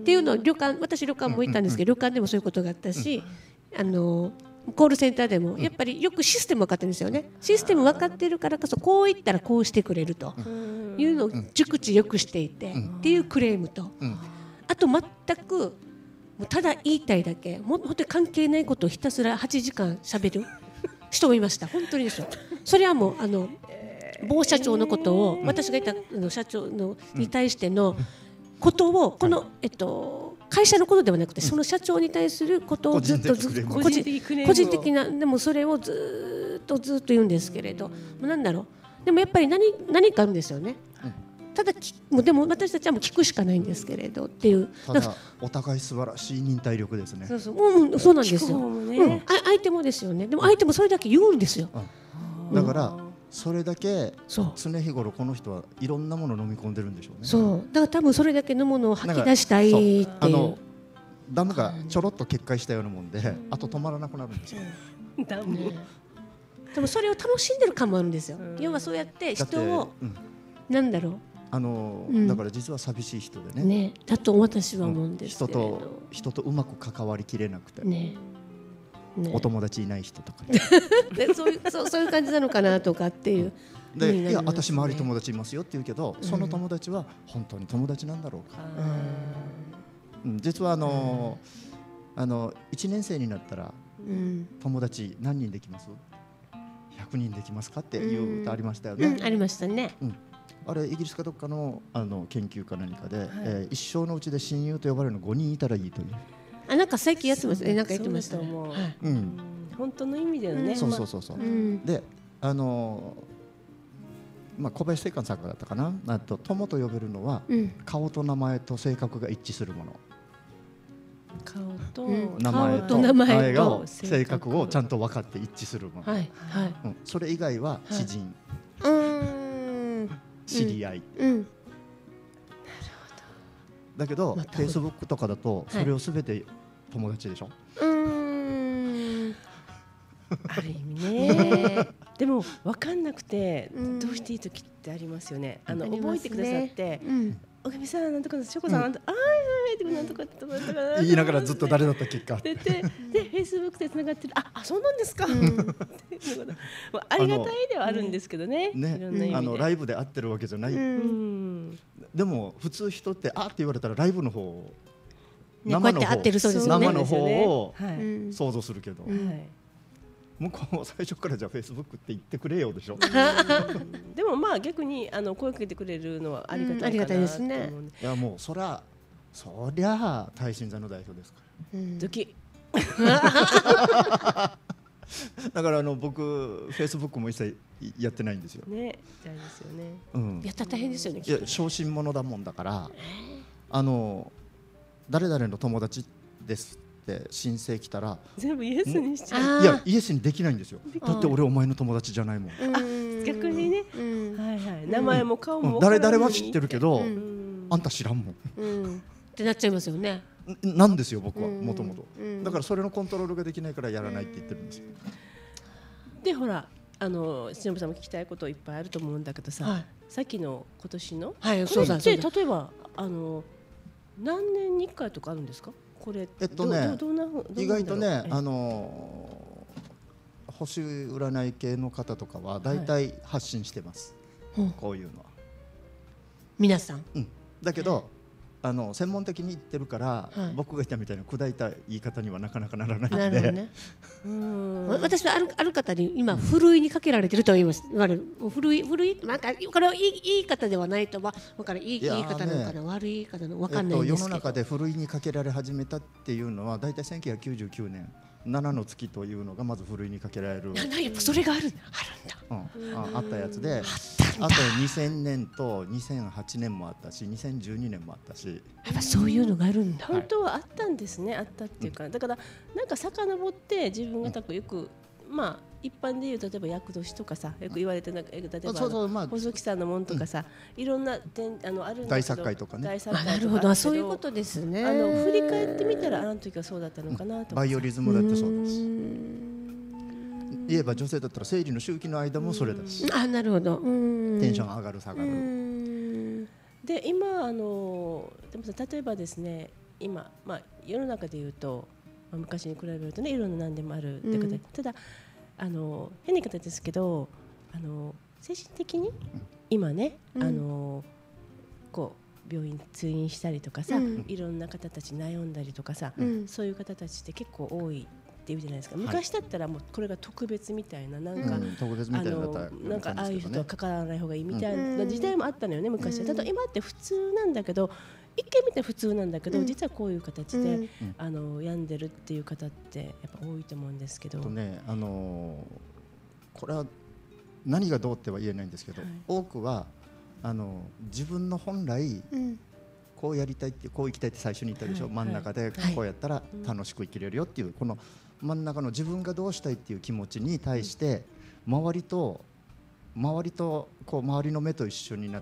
っていうのを旅館私旅館も行ったんですけど、旅館でもそういうことがあったし、あのコールセンターでもやっぱりよくシステム分かってるんですよね。システム分かってるからこそこう言ったらこうしてくれるというのを熟知よくしていてっていうクレームと、あと全くもうただ言いたいだけもう本当に関係ないことをひたすらはちじかん喋る人もいました。本当にですよ。それはもうあの某社長のことを私がいたの社長のに対してのことをこのえっと会社のことではなくてその社長に対することをずっとずっと個人的なでもそれをずっとずっと言うんですけれど、なんだろう、でもやっぱり何何かあるんですよね。ただもうでも私たちはもう聞くしかないんですけれどっていう。 ただお互い素晴らしい忍耐力ですね。 そうそう、うん、そうなんですよ、ね、うん、相手もですよね。でも相手もそれだけ言うんですよ、 うん、だからそれだけ常日頃この人はいろんなものを飲み込んでるんでしょうね。 そうだから多分それだけのものを吐き出したいっていう、あのダムがちょろっと決壊したようなもんで、うん、あと止まらなくなるんですよ、 ダム、ね、 でもそれを楽しんでる感もあるんですよ、うん、要はそうやって人を、うん、なんだろう、 あの、うん、だから実は寂しい人で ね, ねだと私は思うんですけれど、 うん、人と人とうまく関わりきれなくて、ねね、お友達いない人とか、 ね、そういうそうそういう感じなのかなとかっていうで、いや私周り友達いますよって言うけど、うん、その友達は本当に友達なんだろうか、うん、実はあの、うん、あのいちねん生になったら、うん、友達何人できます？ひゃくにんできますかっていう歌ありましたよね、 うんうん、ありましたね、うん、 あれイギリスかどっか の, あの研究か何かで、はい、えー、一生のうちで親友と呼ばれるのごにんいたらいいという、 あ、なんか最近やってますね、なんか言ってましたね、 はい、うん、本当の意味だよね、 そうそうそうそう、うん、であのまあ、小林正観さんだったかな、あと友と呼べるのは、うん、顔と名前と性格が一致するもの。 顔と、 うん、名前と名前が性格をちゃんと分かって一致するもの、はいはいうん、それ以外は知人、はい、うん知り合い、うん、なるほど。だけど、ま、フェイスブックとかだとそれをすべて友達でしょ、はい、うーんある意味ねでも分かんなくてどうしていい時ってありますよね。あの、ね、覚えてくださって、うん、おかみさんなんとかしょこさん、うん、あーはいはいなんとかとかとか言いながらずっと誰だったっけかでででフェイスブックでつながってる、ああそうなんですか、うん、ありがたいではあるんですけどね、 ねいろんな意味であのライブで会ってるわけじゃない、うん、でも普通人ってあって言われたらライブの方、 ね、生の方、ね、 生の方を想像するけど、はいはい向こうも最初からじゃあフェイスブックって言ってくれよでしょでもまあ逆にあの声かけてくれるのはありがたいかなと思うんで、うん、ありがたいですね。 いやもうそりゃそりゃ大信座の代表ですから、うん、 ドキだからあの僕フェイスブックも一切やってないんですよね。大変ですよね、 うん、やったら大変ですよね。 いや小心者だもんだからあの誰々の友達です申請来たら全部イエスにしちゃう。いやイエスにできないんですよ。だって俺お前の友達じゃないもん。 あ逆にね、うんはいはい、名前も顔も、 うん、誰々は知ってるけど、うん、あんた知らんもん、 うん、ってなっちゃいますよね。 なんですよ僕はもともと。だからそれのコントロールができないからやらないって言ってるんですよ。 でほらあのしのぶさんも聞きたいこといっぱいあると思うんだけどさ、はい、さっきの今年の、はい、これって例えばあの何年にいっかいとかあるんですか？これえっとね、意外とね、あのー、星占い系の方とかはだいたい発信してます、はい、こういうのは皆さん、 うん、だけどあの専門的に言ってるから、はい、僕が言ったみたいな砕いた言い方にはなかなかならないので、ね、 うん私はある、ある方に今ふるいにかけられてると言います。言われるふるい、ふるいなんかこれはいい言い方ではないとは分からいい言い方なのかな、悪い言い方なの分かんないんですけど、えっと、 世の中でふるいにかけられ始めたっていうのはだいたいせんきゅうひゃくきゅうじゅうきゅうねんななの月というのがまずふるいにかけられるやっぱそれがあるあるんだ、うん、あ, あったやつで、あとにせんねんとにせんはちねんもあったしにせんじゅうにねんもあったし、 やっぱそういうのがあるんだ。 本当はあったんですね。あったっていうか、だからなんか遡って自分が多分よく、うん、まあ一般でいう例えば厄年とかさよく言われてなんか例えば細木さんのもんとかさ、うん、いろんな点あのあるんだけど大作会とかね。 大作会とかなるほどそういうことですね。 あの振り返ってみたらあの時はそうだったのかなとか、うん、 バイオリズムだってそうだし、言えば女性だったら生理の周期の間もそれだし、 あなるほど、うんテンション上がる下がる。 で今あのでもさ例えばですね今、まあ、世の中でいうと、まあ、昔に比べるとねいろんな何でもあるってことで、うん、ただあの変な言い方ですけどあの精神的に今ね、うん、あのこう病院通院したりとかさ、うん、いろんな方たち悩んだりとかさ、うん、そういう方たちって結構多いっていうじゃないですか。昔だったらもうこれが特別みたいななんか、うん、特別みたいななんかああいう人とは関わらない方がいいみたいな時代もあったのよね昔は。ただ今って普通なんだけど一見見て普通なんだけど、うん、実はこういう形で、うん、あの病んでるっていう方ってやっぱ多いと思うんですけど、 とね、あのー、これは何がどうっては言えないんですけど、はい、多くはあの自分の本来、うん、こうやりたいってこう生きたいって最初に言ったでしょ、はい、真ん中でこうやったら楽しく生きれるよっていう、はい、この真ん中の自分がどうしたいっていう気持ちに対して、うん、周りと周りとこう周りの目と一緒になって、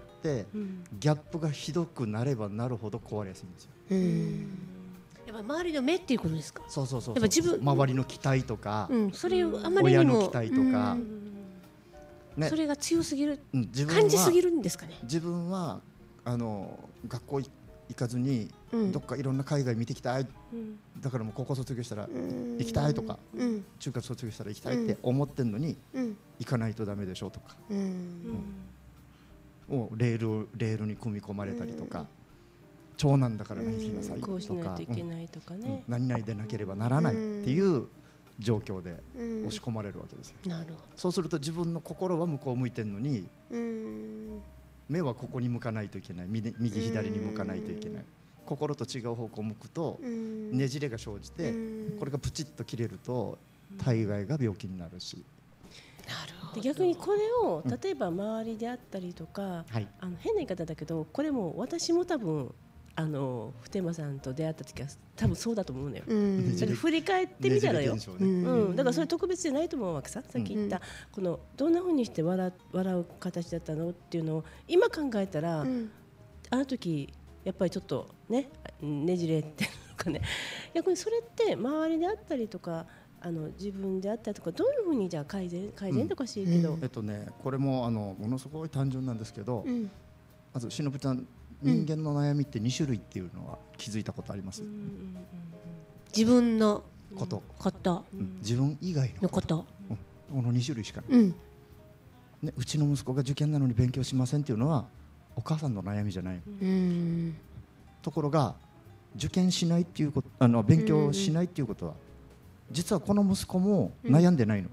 うん、ギャップがひどくなればなるほど壊れやすいんですよ。 うんやっぱ周りの目っていうことですか。 そうそうそうそう。やっぱ自分周りの期待とか、 うん、それをあまりにも親の期待とか、うんね、それが強すぎる、うん、感じすぎるんですかね。 自分はあの学校行かずに、うん、どっかいろんな海外見てきたい、うん、だからもう高校卒業したら行きたいとか、うん、中学卒業したら行きたいって思ってんのに、うん、行かないとダメでしょとか、うんうん、もうレールレールに組み込まれたりとか、うん、長男だから行きなさいとか、こうしないといけないとかね、うん、何々でなければならないっていう状況で押し込まれるわけですよ。なるほど。そうすると自分の心は向こう向いてるのに、うん目はここに向かないといけない、右左に向かないといけない、心と違う方向を向くとねじれが生じて、これがプチッと切れると大概が病気になるし。 なるほで逆にこれを例えば周りであったりとか、はい、あの変な言い方だけどこれも私も多分あの普天間さんと出会った時は多分そうだと思うのよ、うん、だから振り返ってみたらよ、ねうん、だからそれ特別じゃないと思うわけさ、さっき言った、うん、このどんな風にして笑、笑う形だったのっていうのを今考えたら、うん、あの時やっぱりちょっとねねじれっていうのかね、逆にそれって周りであったりとかあの自分であったりとかどういうふうにじゃあ改善改善とかしいけど、 うん、えっとねこれもあのものすごい単純なんですけど、うん、まずしのぶちゃん人間の悩みってに種類っていうのは気づいたことあります？うんうんうんうん、 自分のことこと、 うん、自分以外のこと、うん、このに種類しかない、うんね、うちの息子が受験なのに勉強しませんっていうのはお母さんの悩みじゃない、うん、ところが受験しないっていうことあの勉強しないっていうことは実はこの息子も悩んでないの、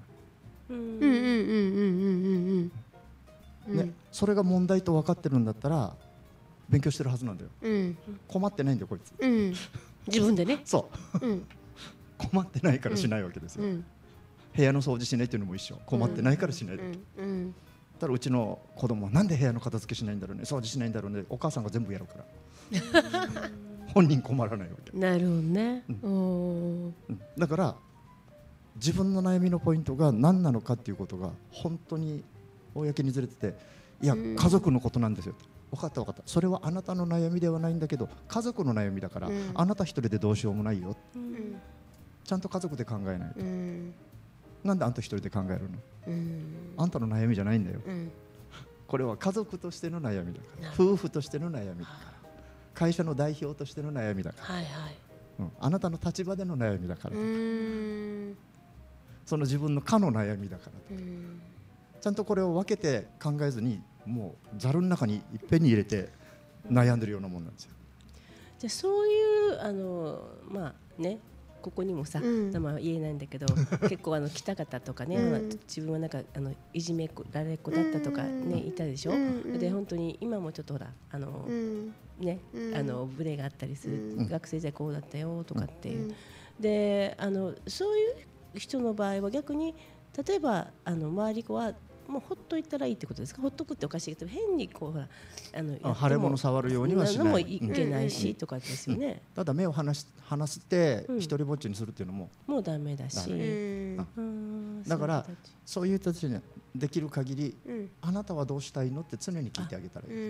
それが問題と分かってるんだったら勉強してるはずなんだよ、うん、困ってないんだよこいつ、うん、 自分でねそう、うん、困ってないからしないわけですよ、うん、部屋の掃除しないっていうのも一緒、困ってないからしないだけ、うんうん、ただうちの子供はなんで部屋の片付けしないんだろうね、掃除しないんだろうね、お母さんが全部やるから本人困らないわけ。 なるほどね、 うん、だから自分の悩みのポイントが何なのかっていうことが本当に公にずれてて、いや家族のことなんですよ、分かった分かった、それはあなたの悩みではないんだけど家族の悩みだから、うん、あなた一人でどうしようもないよ、うん、ちゃんと家族で考えないと、うん、なんであんた一人で考えるの、うん、あんたの悩みじゃないんだよ、うん、これは家族としての悩みだから、夫婦としての悩みだから、会社の代表としての悩みだから、はいはい、うん、あなたの立場での悩みだからとか、うん、その自分の家の悩みだからとか、うん、ちゃんとこれを分けて考えずにもうざるの中にいっぺんに入れて悩んでるようなもんなんですよ。 じゃあそういうあのまあねここにもさ、うん、名前は言えないんだけど結構あの来た方とかね、うん、自分はなんかあのいじめっ子られっ子だったとかね、うん、いたでしょ、うん、で本当に今もちょっとほらあの、うん、ね、うん、あのブレがあったりする、うん、学生時代こうだったよとかっていう、うん、であのそういう人の場合は逆に例えばあの周り子はもうほっといたらいいってことですか。ほっとくっておかしいけど変にこうほらあのあ腫れ物触るようにはしないのもいけないし、うん、とかですよね、うん、 ただ目を離し離して一人ぼっちにするっていうのも、 うん、もうダメだし、 うん、だからそういう人たちにできる限り、うん、あなたはどうしたいのって常に聞いてあげたらいい、うん、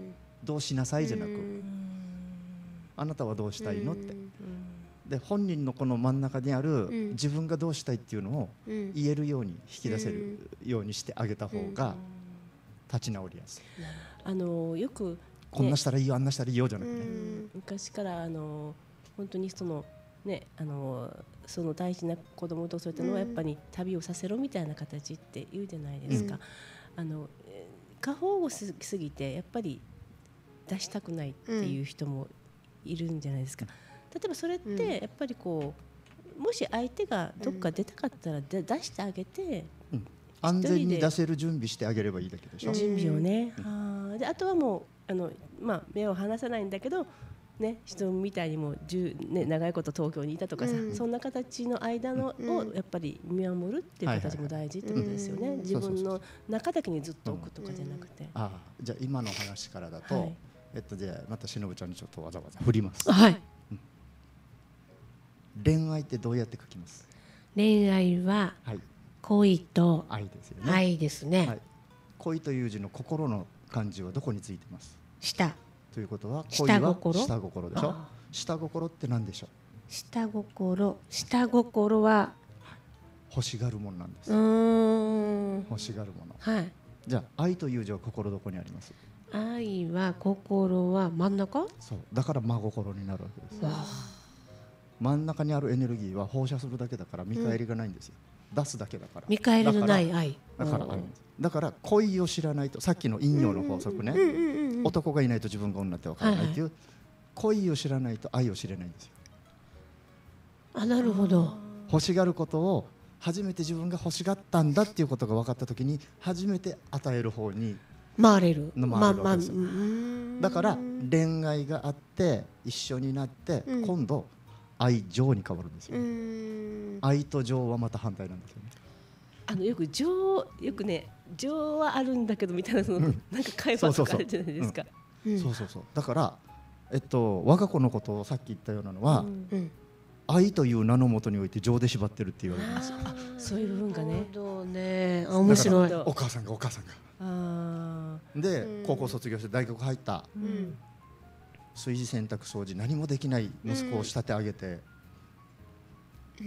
どうしなさいじゃなく、うん、あなたはどうしたいのって、うん、で本人のこの真ん中にある、うん、自分がどうしたいっていうのを言えるように引き出せるようにしてあげた方が立ち直りやすい、 あのよく、ね、 こんなしたらいいよあんなしたらいいよじゃなくて、ね、 昔からあの本当にそのねあのその大事な子供とそういったのはやっぱり旅をさせろみたいな形って言うじゃないですか、うん、あの過保護すぎてやっぱり出したくないっていう人もいるんじゃないですか。例えばそれってやっぱりこうもし相手がどっか出たかったら出してあげて、 うん、安全に出せる準備してあげればいいだけでしょ。 準備をね、うん、あであとはもうあの、まあ、目を離さないんだけど、ね、人みたいにもう、ね、長いこと東京にいたとかさ、うん、そんな形の間の、うん、をやっぱり見守るっていう形も大事ってことですよね、はいはいはい、自分の中だけにずっと置くとかじゃなくて、うん、 あじゃあ今の話からだと、はい、えっと、じゃあまたしのぶちゃんにちょっとわざわざ振ります。 はい、 恋愛ってどうやって書きます？ 恋愛は恋と愛ですよね。 愛ですね、はい、 恋という字の心の漢字はどこについてます？ 下ということは恋は下心でしょ。下心って何でしょう？ 下心下心は欲しがるものなんです。うーん欲しがるもの、 はい、 じゃあ愛という字は心どこにあります？ 愛は心は真ん中。 そうだから真心になるわけです。真ん中にあるエネルギーは放射するだけだから見返りがないんですよ、うん、出すだけだから見返りのない愛だから、だから恋を知らないと、さっきの陰陽の法則ね、男がいないと自分が女って分からないという、はいはい、恋を知らないと愛を知れないんですよ。 あ、なるほど。 欲しがることを初めて自分が欲しがったんだっていうことが分かったときに初めて与える方に回れるの回れるわけですよ、まま、だから恋愛があって一緒になって、うん、今度愛情に変わるんですよ、ね、愛と情はまた反対なんですよね。 あのよく情よくね情はあるんだけどみたいなその、うん、なんか会話とかあるじゃないですか。 そうそうそう。だからえっと我が子のことをさっき言ったようなのは、うんうん、愛という名のもとにおいて情で縛ってるって言われるんですよ。 あ、そういう部分がね。 ね、面白い。 お母さんがお母さんが。あで、うん、高校卒業して大学入った。うん、炊事洗濯掃除何もできない息子を仕立て上げて。うん、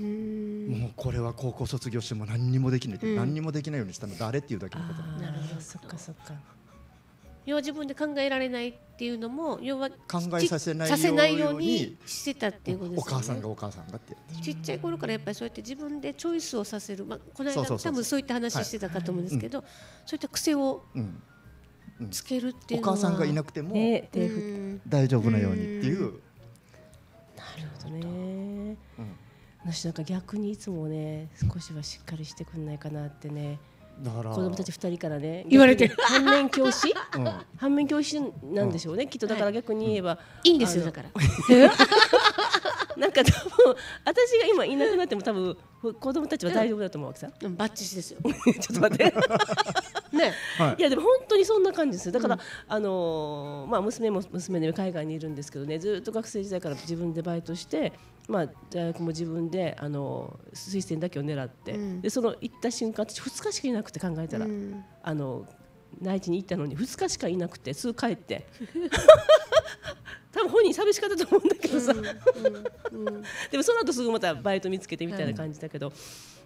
もうこれは高校卒業しても何にもできない、うん、何にもできないようにしたの誰っていうだけのこと。 なるほど、そっかそっか。 要は自分で考えられないっていうのも要は考えさせないようにしてたっていうことですよね。 お母さんがお母さんがってちっちゃい頃からやっぱりそうやって自分でチョイスをさせる、まあ、この間多分そういった話してたかと思うんですけど、はい、そういった癖をつけるっていうのは、 お母さんがいなくても大丈夫なようにっていう。なるほどね、うん、私なんか逆にいつもね少しはしっかりしてくんないかなってね、だから子供たちふたりからね言われてる反面教師、うん、反面教師なんでしょうね、うん、きっとだから逆に言えば、はい、 いいんですよだからなんか多分私が今いなくなっても多分子供たちは大丈夫だと思うわけさ、 うん、バッチシですよちょっと待ってね、はい、いやでも本当にそんな感じですよ。だから、うん、あのー、まあ娘も娘で海外にいるんですけどね、ずっと学生時代から自分でバイトして、まあ大学も自分であの推薦だけを狙って、うん、でその行った瞬間私ふつかしかいなくて考えたら、うん、あの内地に行ったのにふつかしかいなくてすぐ帰って多分本人寂しかったと思うんだけどさ、うんうんうん、でもその後すぐまたバイト見つけてみたいな感じだけど、はい、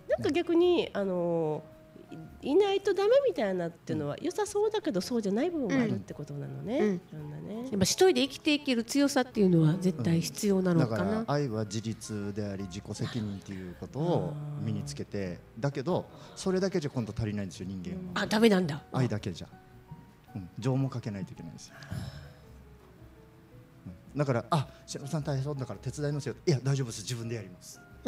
なんか逆にあのいないとダメみたいなっていうのは良さそうだけどそうじゃない部分があるってことなのね、うんうん、いろんなね、 やっぱ一人で生きていける強さっていうのは絶対必要なのかな、うん、 だから愛は自立であり自己責任っていうことを身につけて、だけどそれだけじゃ今度足りないんですよ人間は。 あ、ダメなんだ。 愛だけじゃ、うん、情もかけないといけないんですよ。だからあ、しのぶさん大変そうだから手伝いますよ。いや大丈夫です、自分でやります、うん、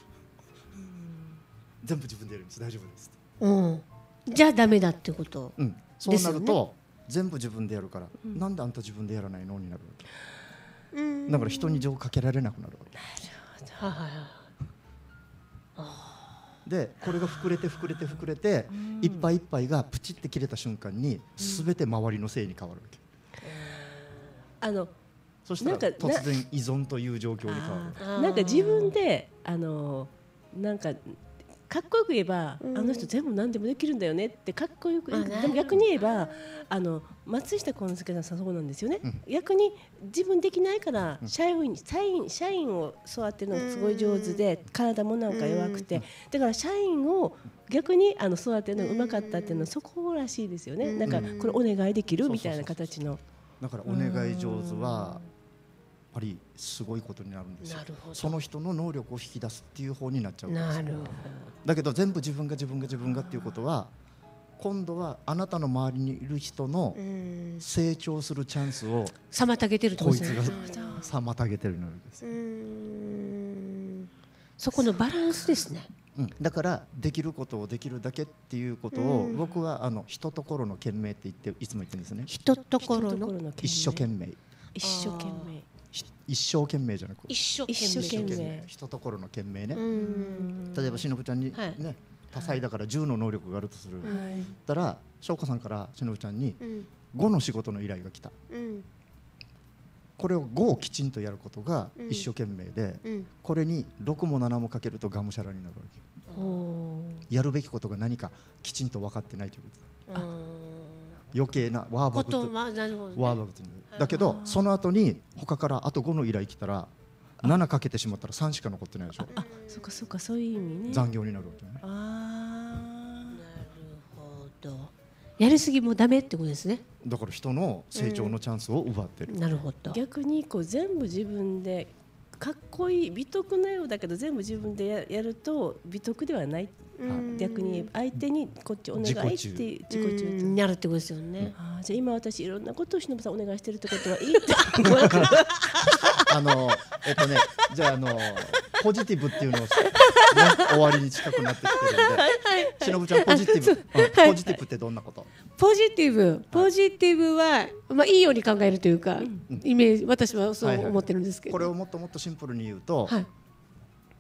全部自分でやります、大丈夫です、 うん、じゃあダメだってこと、 うん、そうなると、ね、全部自分でやるから、うん、なんであんた自分でやらないのになるわけ、うん、だから人に情をかけられなくなるわけ。なるほど。でこれが膨れて膨れて膨れて、うん、いっぱいいっぱいがプチって切れた瞬間に全て周りのせいに変わるわけ、 うん、あのそしたら突然依存という状況に変わる。 なんか自分であのなんかかっこよく言えば、うん、あの人全部何でもできるんだよねってかっこよく言う。でも逆に言えばあの松下幸之助さんそうなんですよね、うん、逆に自分できないから社員、社員、社員を育てるのがすごい上手で、うん、体もなんか弱くて、うん、だから社員を逆にあの育てるのがうまかったっていうのはそこらしいですよね、うん、なんかこれお願いできるみたいな形の。 だからお願い上手はやっぱりすごいことになるんですよ。その人の能力を引き出すっていう方になっちゃうんですよ。なるほど。だけど全部自分が自分が自分がっていうことは今度はあなたの周りにいる人の成長するチャンスを妨げてるとこいつが妨げてるんですよ。うーん、そこのバランスですね。 うん、だからできることをできるだけっていうことを僕はあのひとところの懸命って言っていつも言ってるんですね。 ひとところの一生懸命。 一生懸命。 一生懸命じゃなく一生懸命ひとところの懸命ね。例えばしのぶちゃんにね、はい、多彩だからじゅうの能力があるとする、はい、たら翔子さんからしのぶちゃんにごの仕事の依頼が来た、うん、これをごをきちんとやることが一生懸命で、うん、これにろくもななもかけるとがむしゃらになるわけ。やるべきことが何かきちんと分かってないということだ。余計なワーバグとワーバグとだけどその後に他からあとごの依頼来たらななかけてしまったらさんしか残ってないでしょ。 あ、そうかそうか、そういう意味ね。 残業になるわけね。ああ、なるほど。やりすぎもダメってことですね。 だから人の成長のチャンスを奪ってる、 うん、なるほど。 逆にこう全部自分でかっこいい美徳なようだけど全部自分で や, やると美徳ではない。逆に相手にこっちお願いって自己中になるってことですよね。 あ、じゃあ今私いろんなことをしのぶさんお願いしてるってことはいいってあのえっとねじゃああのポジティブっていうのを、ね、終わりに近くなってきてるんで、はい、しのぶちゃんポジティブ、はい、ポジティブってどんなこと？ ポジティブポジティブは、まあ、いいように考えるというか、うん、イメージ私はそう思ってるんですけど、 はいはい、これをもっともっとシンプルに言うと、はい、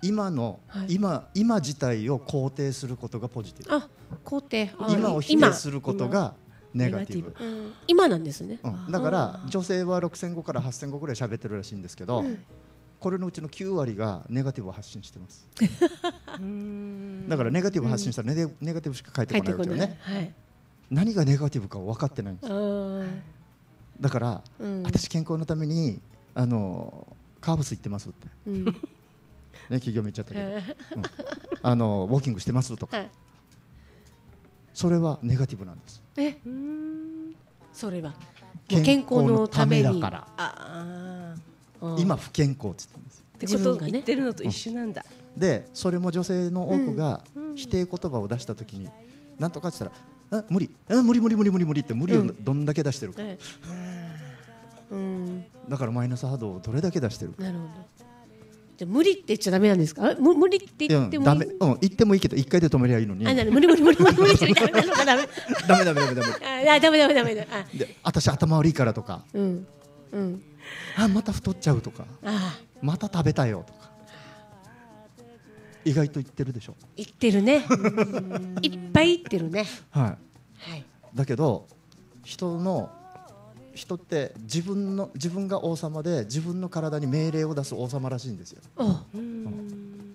今の、はい、今今自体を肯定することがポジティブ。 あ、肯定。 今を否定することがネガティブ。 今, うん、今なんですね、 うん、だから女性はろくせんごからはっせんごぐらい喋ってるらしいんですけど、うん、これのうちのきゅうわりがネガティブを発信してますだからネガティブを発信したら ネ, うん、ネガティブしか返ってこないわけよね、はい、何がネガティブか分かってないんですよ。だから、うん、私健康のためにあのカーブス行ってますって、うんね、企業めっちゃったけど、うん、あのウォーキングしてますとか、はい、それはネガティブなんです。 え、うーん、それは健康のためだから。 ああ、 今不健康って言ってるんですよ。 ってことが言ってるのと一緒なんだ、 うん、でそれも女性の多くが否定言葉を出したときに、うん、なんとかって言ったらあ無理あ無理無理無理無理無理って無理をどんだけ出してるか、うん、だからマイナス波動をどれだけ出してるか。 なるほど。じゃ無理って言っちゃダメなんですか？無理って言ってもいい？ダメ、 うん、言ってもいいけど一回で止めりゃいいのに。 あ、なる無理無理無理無理無理ってダメなのかダメ。 ダメダメダメダメ。 あ、ダメダメダメだ。 で、私頭悪いからとか、 うんうん、 あまた太っちゃうとか、あまた食べたよとか、意外と言ってるでしょ。 言ってるね。いっぱい言ってるね。 はい。はい。だけど人の人って自分の自分が王様で自分の体に命令を出す王様らしいんですよ。うんうん、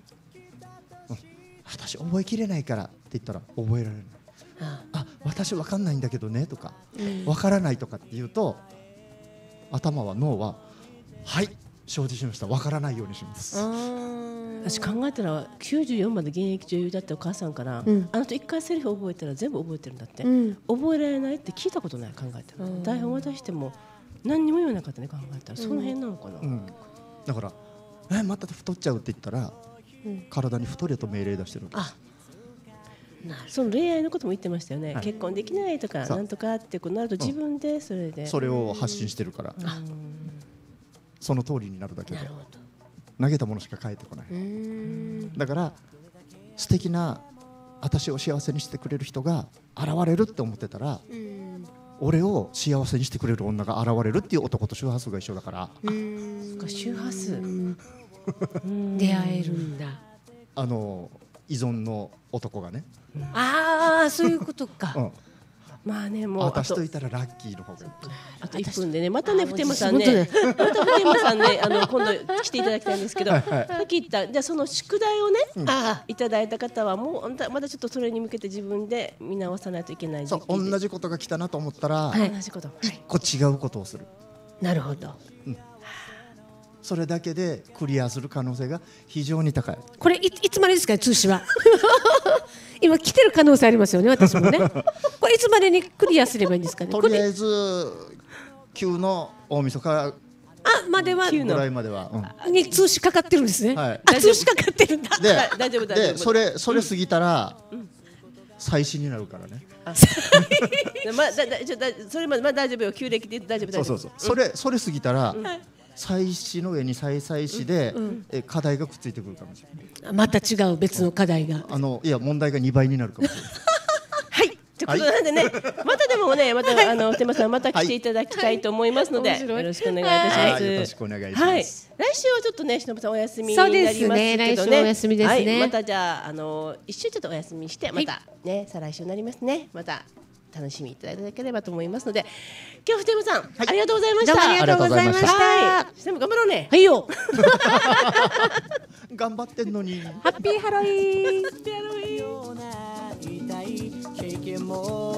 私覚えきれないからって言ったら覚えられない。ああ、私分かんないんだけどねとか、うん、分からないとかって言うと頭は脳ははい承知しました分からないようにします。 私考えたらきゅうじゅうよんまで現役女優だったお母さんから、うん、あの人一回セリフ覚えたら全部覚えてるんだって、うん、覚えられないって聞いたことない。考えたら台本渡しても何にも言わなかったね。考えたらその辺なのかな、うん、 だからえまた太っちゃうって言ったら、うん、体に太れと命令出してるんです。あ、 その恋愛のことも言ってましたよね、はい、結婚できないとかなんとかってこうなると自分でそれで、うん、 それを発信してるから、うん、その通りになるだけで投げたものしか返ってこない。うーん、だから素敵な私を幸せにしてくれる人が現れるって思ってたら、うん、俺を幸せにしてくれる女が現れるっていう男と周波数が一緒だから。 うーん、そっか周波数出会えるんだ。 あの依存の男がね、 うん、ああそういうことか、うん、 まあね、もう私といたらラッキーの方がいい。 あといっぷんでね、またね、ふてまさんね、またふてまさんね、あの今度来ていただきたいんですけど、はいはい、さっき言ったじゃあその宿題をね、うん、あいただいた方はもうまだちょっとそれに向けて自分で見直さないといけない時期で、 そう同じことが来たなと思ったら、はい、同じこと、一個違うことをする。 なるほど、うん、 それだけでクリアする可能性が非常に高い。 これ い, いつまでですか通知は今来てる可能性ありますよね、私もねこれいつまでにクリアすればいいんですかね。 とりあえず旧の大晦日あまではぐらいまでは、 うん、に通知かかってるんですね、はい、あ通知かかってるんだ。 で大丈夫大丈夫。 でそれそれ過ぎたら、うん、再始になるからね。 まあだだちょだそれまでまあ大丈夫よ。旧暦で大丈夫大丈夫。 そうそうそう。それそれ過ぎたら、うん、再始の上に再々始で、うん、え課題がくっついてくるかもしれない。 また違う別の課題が。 あのいや問題がにばいになるかもしれない。 はい。ということなんでね、はい、またでもね、また、はい、あの手間さんまた来ていただきたいと思いますので、はい、よろしくお願いいたします。 よろしくお願いします。 はい、来週はちょっとね、しのぶさんお休みになりますけどね。 来週お休みですね。 はい、またじゃああの一週ちょっとお休みしてまたね、はい、再来週になりますね。また楽しみいただければと思いますので、今日ふてまさん、はい、ありがとうございました。 どうもありがとうございました。 はい、でも頑張ろうね。 はいよ。 頑張ってんのに。 ハッピーハロウィーン。 ハッピーハロウィーン。